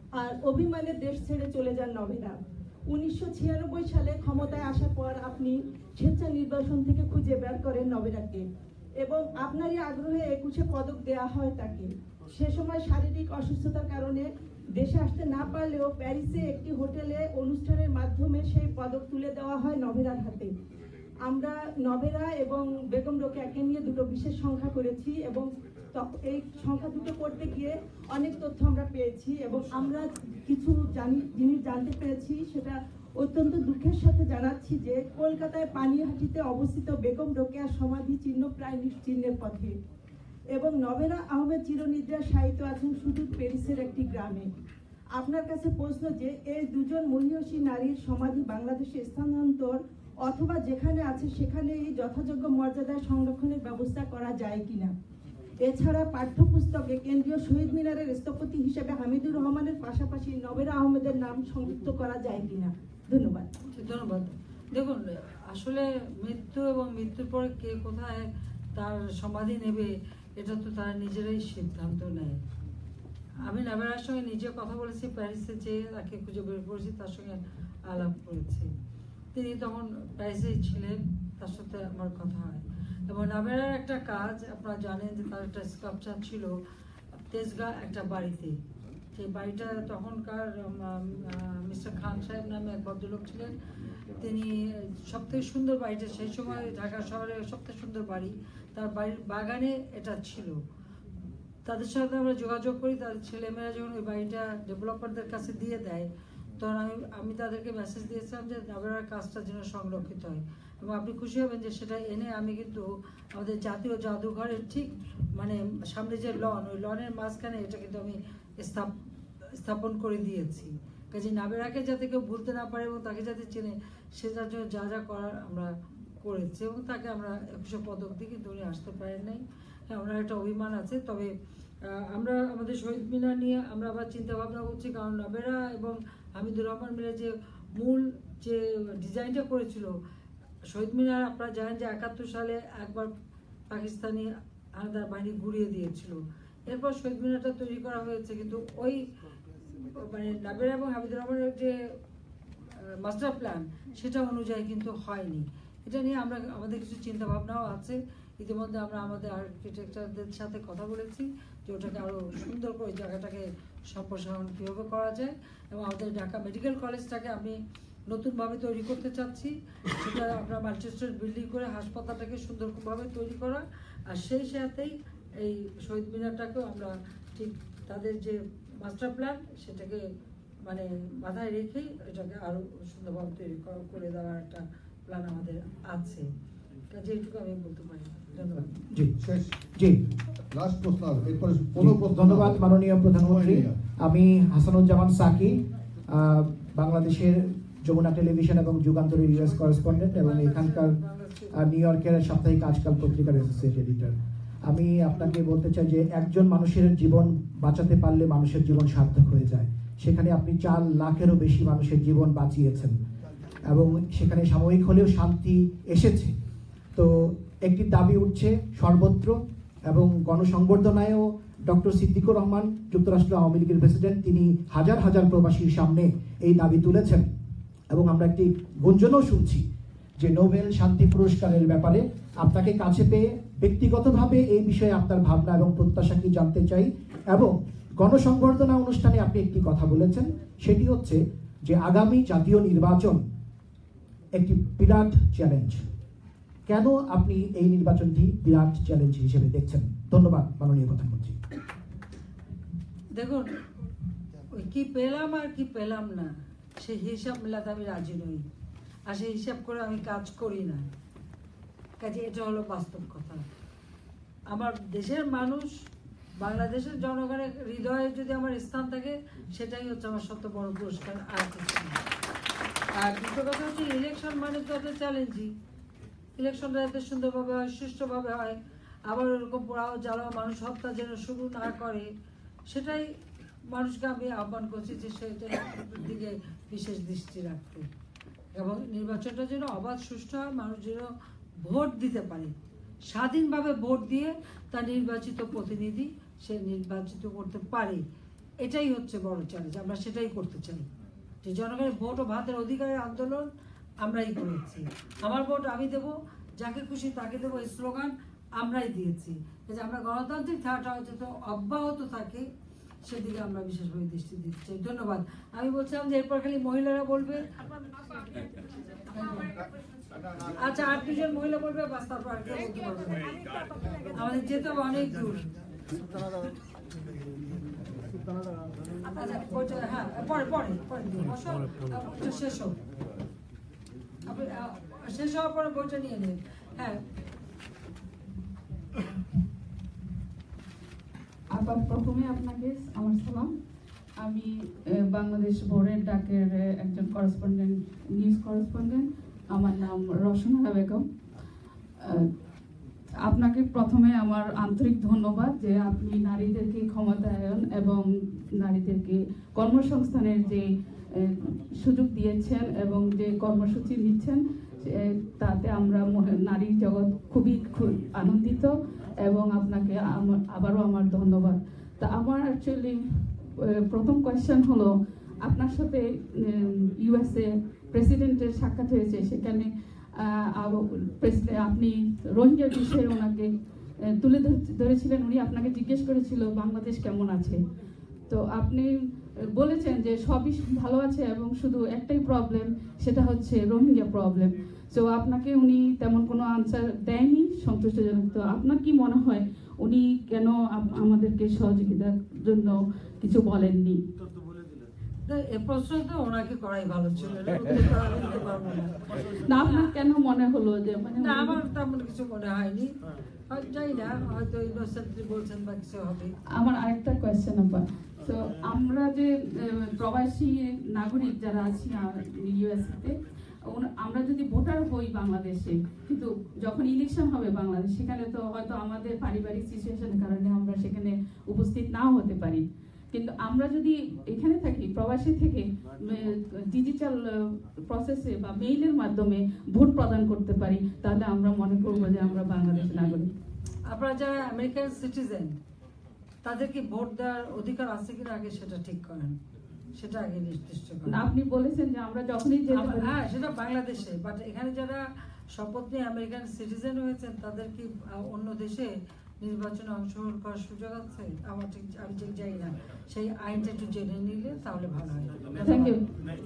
আর অভিমানে দেশ ছেড়ে চলে যান নভেরা। 1996 সালে ক্ষমতায় আসার পর আপনি স্বেচ্ছা নির্বাচন থেকে খুঁজে বের করেন নভেরাকে এবং আপনারই আগ্রহে 21 পদক দেওয়া হয় তাকে। সে সময় শারীরিক অসুস্থতার কারণে দেশে আসতে না পারলেও প্যারিসে একটি হোটেলে অনুষ্ঠানের মাধ্যমে সেই পদক তুলে দেওয়া হয় নভেরার হাতে। আমরা নভেরা এবং বেগম রোকেয়াকে নিয়ে দুটো বিশেষ সংখ্যা করেছি এবং এই সংখ্যা দুটো করতে গিয়ে অনেক তথ্য আমরা পেয়েছি এবং আমরা কিছু জিনিস জানতে পেরেছি। সেটা অত্যন্ত দুঃখের সাথে জানাচ্ছি যে কলকাতায় পানিহাটিতে অবস্থিত বেগম রোকেয়ার সমাধি চিহ্ন প্রায় নিশ্চিহ্নের পথে এবং নভেরা আহমেদ চিরনিদ্রা শায়িত আছেন সুদূর প্যারিসের একটি গ্রামে। আপনার কাছে প্রশ্ন যে এই দুজন মহিয়সী নারীর সমাধি বাংলাদেশে স্থানান্তর অথবা যেখানে আছে সেখানে এই যথাযোগ্য মর্যাদায় সংরক্ষণের ব্যবস্থা করা যায় কিনা। এছাড়া পাঠ্যপুস্তকে কেন্দ্রীয় শহীদ মিনারের স্থপতি হিসেবে হামিদুর রহমানের পাশাপাশি নভেরা আহমেদের নাম সংযুক্ত করা যায় কিনা। ধন্যবাদ। ধন্যবাদ। দেখুন, আসলে মৃত্যু এবং মৃত্যুর পরে কে কোথায় তার সমাধি নেবে এটা তো তারা নিজেরাই সিদ্ধান্ত নেয়। আমি নভেরার সঙ্গে নিজে কথা বলেছি, প্যারিসে যেয়ে তাকে খুঁজে বের করেছি, তার সঙ্গে আলাপ করেছি। তিনি তখন প্যারিসেই ছিলেন, তার সাথে আমার কথা হয়। এবং নভেরার একটা কাজ আপনারা জানেন যে তার একটা স্কাল্পচার ছিল তেজগাঁ একটা বাড়িতে। সেই বাড়িটা তখনকার মিস্টার খান সাহেব নামে এক ভদ্রলোক ছিলেন, তিনি সবথেকে সুন্দর বাড়িটা, সেই সময় ঢাকা শহরের সবথেকে সুন্দর বাড়ি, তার বাড়ির বাগানে এটা ছিল। তাদের সাথে আমরা যোগাযোগ করি, তাদের ছেলেমেয়েরা যখন ওই বাড়িটা ডেভেলপারদের কাছে দিয়ে দেয় তখন আমি তাদেরকে মেসেজ দিয়েছিলাম যে নভেরার কাজটা যেন সংরক্ষিত হয়। এবং আপনি খুশি হবেন যে সেটা এনে আমি কিন্তু আমাদের জাতীয় জাদুঘরের ঠিক মানে সামনে যে লন, ওই লনের মাঝখানে এটা কিন্তু আমি স্থাপন করে দিয়েছি। কাজে নভেরাকে যাতে কেউ ভুলতে না পারে এবং তাকে যাতে চেনে সেটার জন্য যা যা করার আমরা করেছি এবং তাকে আমরা 21 পদক দিই, কিন্তু উনি আসতে পারেন নাই। হ্যাঁ, ওনার একটা অভিমান আছে। তবে আমরা আমাদের শহীদ মিনার নিয়ে আমরা আবার চিন্তা ভাবনা করছি, কারণ নভেরা এবং হামিদুর রহমান মিলে যে মূল যে ডিজাইনটা করেছিল শহীদ মিনার, আপনারা জানেন যে 71 সালে একবার পাকিস্তানি হানাদার বাহিনী ঘুরিয়ে দিয়েছিল। এরপর শহীদ মিনারটা তৈরি করা হয়েছে, কিন্তু ওই মানে নভেরা এবং হামিদুর রহমানের যে মাস্টার প্ল্যান সেটা অনুযায়ী কিন্তু হয়নি। এটা নিয়ে আমরা আমাদের কিছু চিন্তা ভাবনাও আছে। ইতিমধ্যে আমরা আমাদের আর্কিটেকচারদের সাথে কথা বলেছি যে ওটাকে আরও সুন্দর করে জায়গাটাকে সম্প্রসারণ কীভাবে করা যায় এবং আমাদের ঢাকা মেডিকেল কলেজটাকে আমি নতুনভাবে তৈরি করতে চাচ্ছি। সেটা আমরা মাল্টিস্টোরি বিল্ডিং করে হাসপাতালটাকে সুন্দরভাবে তৈরি করা, আর সেই সাথেই এই শহীদ মিনারটাকেও আমরা ঠিক তাদের যে মাস্টার প্ল্যান সেটাকে মানে মাথায় রেখেই এটাকে আরও সুন্দরভাবে তৈরি করে দেওয়ার একটা প্ল্যান আমাদের আছে। কাজে এইটুকু আমি বলতে পারি। ধন্যবাদ। জি শেষ জি লাস্ট প্রশ্ন, এরপরে কোনো প্রশ্ন? ধন্যবাদ মাননীয় প্রধানমন্ত্রী। আমি হাসানুজ্জামান সাকি, বাংলাদেশের যমুনা টেলিভিশন এবং যুগান্তরের ইউএস করেসপন্ডেন্ট এবং এখানকার নিউ ইয়র্কের সাপ্তাহিক আজকাল পত্রিকার অ্যাসোসিয়েট এডিটর। আমি আপনাকে বলতে চাই যে একজন মানুষের জীবন বাঁচাতে পারলে মানুষের জীবন সার্থক হয়ে যায়। সেখানে আপনি 4 লাখেরও বেশি মানুষের জীবন বাঁচিয়েছেন এবং সেখানে সাময়িক হলেও শান্তি এসেছে। তো একটি দাবি উঠছে সর্বত্র এবং গণসংবর্ধনায়ও ডক্টর সিদ্দিকুর রহমান, যুক্তরাষ্ট্র আওয়ামী লীগের প্রেসিডেন্ট, তিনি হাজার হাজার প্রবাসীর সামনে এই দাবি তুলেছেন এবং আমরা একটি গুঞ্জনও শুনছি যে নোবেল শান্তি পুরস্কারের ব্যাপারে আপনাকে কাছে পেয়ে ব্যক্তিগতভাবে এই বিষয়ে আপনার ভাবনা এবং প্রত্যাশা কি জানতে চাই। এবং গণসংবর্ধনা অনুষ্ঠানে আপনি একটি কথা বলেছেন, সেটি হচ্ছে যে আগামী জাতীয় নির্বাচন একটি বিরাট চ্যালেঞ্জ। কেন আপনি এই নির্বাচনটি বিরাট চ্যালেঞ্জ হিসেবে দেখছেন? ধন্যবাদ মাননীয় প্রধানমন্ত্রী। দেখুন, ওই কি পেলাম আর কি পেলাম না সেই হিসাব মেলাতে আমি রাজি নই, আর সেই হিসাব করে আমি কাজ করি না। কাজে এটা হলো বাস্তব কথা। আমার দেশের মানুষ, বাংলাদেশের জনগণের হৃদয়ে যদি আমার স্থান থাকে সেটাই হচ্ছে আমার সবচেয়ে বড় পুরস্কার, আর কিছু না। আর দ্বিতীয় কথা হচ্ছে ইলেকশন মানে তো একটা চ্যালেঞ্জই। ইলেকশনটা যাতে সুন্দরভাবে হয়, সুষ্ঠুভাবে হয়, আবার ওরকম পোড়াও জ্বালাও মানুষ হত্যা যেন শুরু না করে, সেটাই মানুষকে আমি আহ্বান করছি যে সেটার দিকে বিশেষ দৃষ্টি রাখতে এবং নির্বাচনটা যেন অবাধ সুষ্ঠু হয়, মানুষ যেন ভোট দিতে পারে, স্বাধীনভাবে ভোট দিয়ে তার নির্বাচিত প্রতিনিধি সে নির্বাচিত করতে পারে। এটাই হচ্ছে বড় চ্যালেঞ্জ। আমরা সেটাই করতে চাই, যে জনগণের ভোট ও ভাতের অধিকারের আন্দোলন আমরাই করেছি। আমার ভোট আমি দেবো, যাকে খুশি তাকে দেবো, এই স্লোগান আমরাই দিয়েছি। যে আমরা গণতান্ত্রিক ধারাটা যাতে অব্যাহত থাকে সেদিকে আমরা বিশেষভাবে দৃষ্টি দিতে চাই। ধন্যবাদ। আমি বলছিলাম যে এরপর খালি মহিলারা বলবে। আচ্ছা, 8 জন মহিলা বলবে, বাস, তারপর আর কেউ বলতে পারবে না। আমাদের যেতে হবে অনেক দূর। আচ্ছা, হ্যাঁ, পরে পরে পরে বসো, শেষ হোক। শেষ হওয়ার পরে বইটা নিয়ে নেন। হ্যাঁ, প্রথমে আপনাকে আমার সালাম। আমি বাংলাদেশ বোর্ডের ডাকের একজন করেসপন্ডেন্ট, নিউজ করেসপন্ডেন্ট। আমার নাম রওশনা বেগম। আপনাকে প্রথমে আমার আন্তরিক ধন্যবাদ যে আপনি নারীদেরকে ক্ষমতায়ন এবং নারীদেরকে কর্মসংস্থানের যে সুযোগ দিয়েছেন এবং যে কর্মসূচি নিচ্ছেন, তাতে আমরা নারী জগৎ খুবই আনন্দিত এবং আপনাকে আবারও আমার ধন্যবাদ। তা আমার অ্যাকচুয়ালি প্রথম কোয়েশ্চেন হলো, আপনার সাথে ইউএসএ প্রেসিডেন্টের সাক্ষাৎ হয়েছে, সেখানে আপনি রোহিঙ্গার বিষয়ে ওনাকে তুলে ধরেছিলেন। উনি আপনাকে জিজ্ঞেস করেছিল বাংলাদেশ কেমন আছে। তো আপনি বলেছেন যে সবই ভালো আছে এবং শুধু একটাই প্রবলেম, সেটা হচ্ছে রোহিঙ্গা প্রবলেম। তো আপনাকে উনি তেমন কোনো আনসার দেয়নি সন্তুষ্টজনক। তো আপনার কি মনে হয় উনি কেন আমাদেরকে সহযোগিতার জন্য কিছু বলেননি? এই প্রশ্ন তো ওনাকে করাই ভালো ছিল। না, আপনার কেন মনে হলো যে না, আমার তেমন কিছু মনে হয়নি। যাই না, হয়তো ইনোসেন্টলি বলছেন বা কিছু হবে। আমার আরেকটা কোয়েশ্চেন আবার, তো আমরা যে প্রবাসী নাগরিক যারা আছি ইউএসএতে, আমরা যদি ভোটার হই বাংলাদেশে, কিন্তু যখন ইলেকশন হবে বাংলাদেশ, সেখানে তো হয়তো আমাদের পারিবারিক সিচুয়েশনের কারণে আমরা সেখানে উপস্থিত নাও হতে পারি। কিন্তু আমরা যদি এখানে থাকি, প্রবাসী থেকে ডিজিটাল প্রসেসে বা মেইলের মাধ্যমে ভোট প্রদান করতে পারি, তাহলে আমরা মনে করবো যে আমরা বাংলাদেশের নাগরিক। আপনারা যারা আমেরিকান সিটিজেন, তাদের কি ভোট দেওয়ার অধিকার আছে কিনা আগে সেটা ঠিক করেন, সেটা আগে নির্দিষ্ট করেন। আপনি বলেছেন যে আমরা যখনই হ্যাঁ, সেটা বাংলাদেশে, বাট এখানে যারা শপথ নিয়ে আমেরিকান সিটিজেন হয়েছেন, তাদের কি অন্য দেশে নির্বাচনে অংশগ্রহণ করার সুযোগ আছে? আমি ঠিক যাই না, সেই আইনটা একটু জেনে নিলে তাহলে ভালো হয়। Thank you.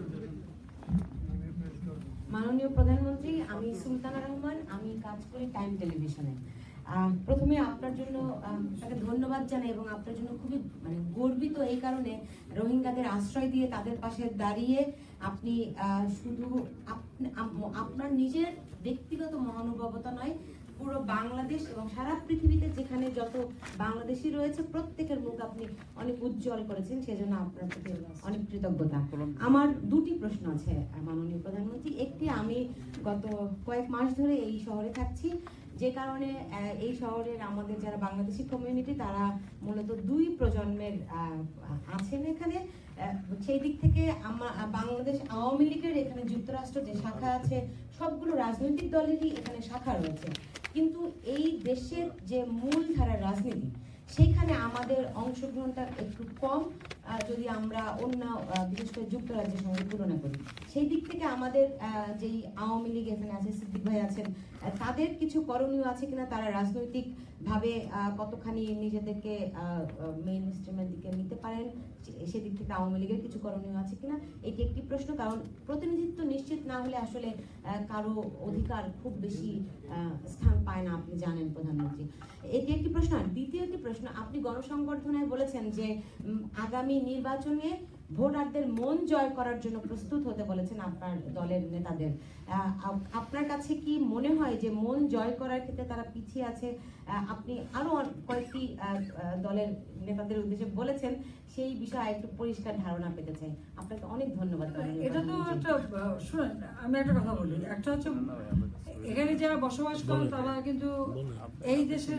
মাননীয় প্রধানমন্ত্রী, আমি সুলতানা রহমান, আমি কাজ করি টাইম টেলিভিশনে। প্রথমে আপনার জন্য আপনাকে ধন্যবাদ জানাই এবং আপনার জন্য খুবই গর্বিত এই কারণে, রোহিঙ্গাদের আশ্রয় দিয়ে তাদের পাশে দাঁড়িয়ে আপনি শুধু আপনার নিজের ব্যক্তিগত মহানুভবতা নয়, পুরো বাংলাদেশ এবং সারা পৃথিবীতে যেখানে যত বাংলাদেশি রয়েছে প্রত্যেকের মুখ আপনি অনেক উজ্জ্বল করেছেন, সেজন্য আপনার প্রতি অনেক কৃতজ্ঞতা। আমার দুটি প্রশ্ন আছে মাননীয় প্রধানমন্ত্রী। একটি, আমি গত কয়েক মাস ধরে এই শহরে থাকছি, যে কারণে এই শহরের আমাদের যারা বাংলাদেশি কমিউনিটি, তারা মূলত দুই প্রজন্মের আছেন এখানে। সেই দিক থেকে বাংলাদেশ আওয়ামী লীগের এখানে যুক্তরাষ্ট্র যে শাখা আছে, সবগুলো রাজনৈতিক দলেরই এখানে শাখা রয়েছে, কিন্তু এই দেশের যে মূল ধারার রাজনীতি, সেইখানে আমাদের অংশগ্রহণটা একটু কম যদি আমরা অন্য বিশেষ করে যুক্তরাজ্যের সঙ্গে তুলনা করি। সেই দিক থেকে আমাদের যেই আওয়ামী লীগ এখানে আছে, সিদ্দিক ভাই আছেন, তাদের কিছু করণীয় আছে কিনা, তারা রাজনৈতিক ভাবে কতখানি নিজেদেরকে মেইন স্ট্রিমের দিকে নিতে পারেন, সেদিক থেকে আওয়ামী লীগের কিছু করণীয় আছে কিনা, এটি একটি প্রশ্ন। কারণ প্রতিনিধিত্ব নিশ্চিত না হলে আসলে কারো অধিকার খুব বেশি স্থান পায় না, আপনি জানেন প্রধানমন্ত্রী। এটি একটি প্রশ্ন। আর দ্বিতীয় একটি প্রশ্ন, আপনি গণসংবর্ধনায় বলেছেন যে আগামী নির্বাচনে ভোটারদের মন জয় করার জন্য প্রস্তুত হতে বলেছেন আপনার দলের নেতাদের। আপনার কাছে কি মনে হয় যে মন জয় করার ক্ষেত্রে তারা পিছিয়ে আছে? আপনি আরো কয়েকটি দলের নেতাদের উদ্দেশ্যে বলেছেন, সেই বিষয়ে একটু পরিষ্কার ধারণা পেতে চাই। আপনাকে অনেক ধন্যবাদ। এটা তো একটা, শুনেন আমি একটা কথা বলি, একটা হচ্ছে এখানে যারা বসবাস করেন তারা কিন্তু এই দেশের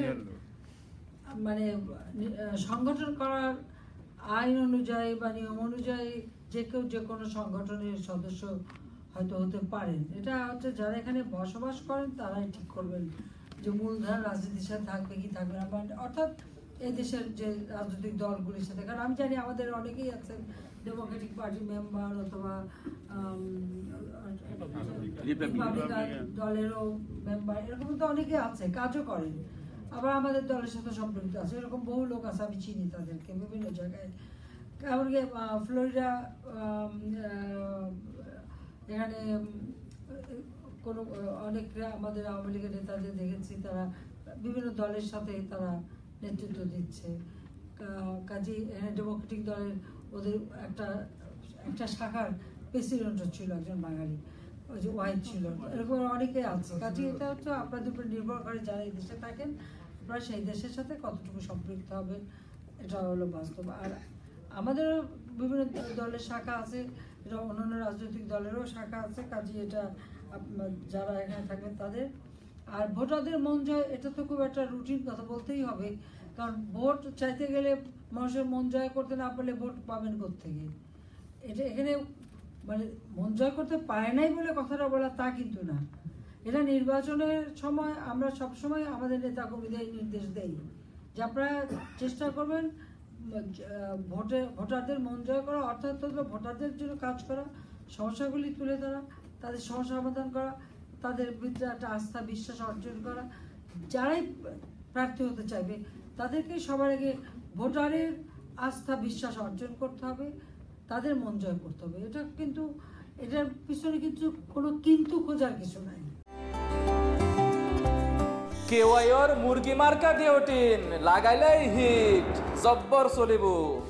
সংগঠন করার আইন অনুযায়ী বা নিয়ম অনুযায়ী যে কেউ যে কোনো সংগঠনের সদস্য হয়তো হতে পারেন। এটা হচ্ছে যারা এখানে বসবাস করেন তারাই ঠিক করবেন যে মূলধারা রাজনীতির সাথে থাকবে কি থাকবে না। অর্থাৎ এই দেশের যে রাজনৈতিক দলগুলির সাথে, কারণ আমি জানি আমাদের অনেকেই আছেন ডেমোক্রেটিক পার্টির মেম্বার অথবা রিপাবলিকান দলেরও মেম্বার, এরকম তো অনেকে আছে, কাজও করেন, আবার আমাদের দলের সাথে সম্পৃক্ত আছে, এরকম বহু লোক আছে, আমি চিনি তাদেরকে বিভিন্ন জায়গায়। এমনকি ফ্লোরিডা এখানে কোনো অনেকরা আমাদের আওয়ামী লীগের নেতাদের দেখেছি, তারা বিভিন্ন দলের সাথে তারা নেতৃত্ব দিচ্ছে। কাজী ডেমোক্রেটিক দলের ওদের একটা শাখার প্রেসিডেন্টও ছিল একজন বাঙালি, ওই যে ওয়াইট ছিল, এরকম অনেকে আছে। কাজে এটা হচ্ছে আপনাদের উপর নির্ভর করে, যারা এই দেশে থাকেন আপনারা সেই দেশের সাথে কতটুকু সম্পৃক্ত হবেন, এটা হলো বাস্তব। আর আমাদেরও বিভিন্ন দলের শাখা আছে, এটা অন্যান্য রাজনৈতিক দলেরও শাখা আছে, কাজে এটা যারা এখানে থাকবেন তাদের। আর ভোটারদের মন জয়, এটা তো খুব একটা রুটিন কথা বলতেই হবে, কারণ ভোট চাইতে গেলে মানুষের মন জয় করতে না পারলে ভোট পাবেন কোত্থেকে? এটা এখানে মানে মন জয় করতে পারে নাই বলে কথাটা বলা তা কিন্তু না। এটা নির্বাচনের সময় আমরা সবসময় আমাদের নেতা কর্মীদের নির্দেশ দেই যে আপনারা চেষ্টা করবেন ভোটারদের মন জয় করা, অর্থাৎ ভোটারদের জন্য কাজ করা, সমস্যাগুলি তুলে ধরা, তাদের সমস্যা সমাধান করা, তাদের ভিতরে একটা আস্থা বিশ্বাস অর্জন করা। যারাই প্রার্থী হতে চাইবে তাদেরকে সবার আগে ভোটারের আস্থা বিশ্বাস অর্জন করতে হবে, তাদের মন জয় করতে হবে। এটা কিন্তু এটার পিছনে কিন্তু কোনো কিন্তু খোঁজার কিছু নাই। কেওয়াইর মুরগি মার্কা ডিওটিন লাগাইলেই হিট জব্বর চলিব।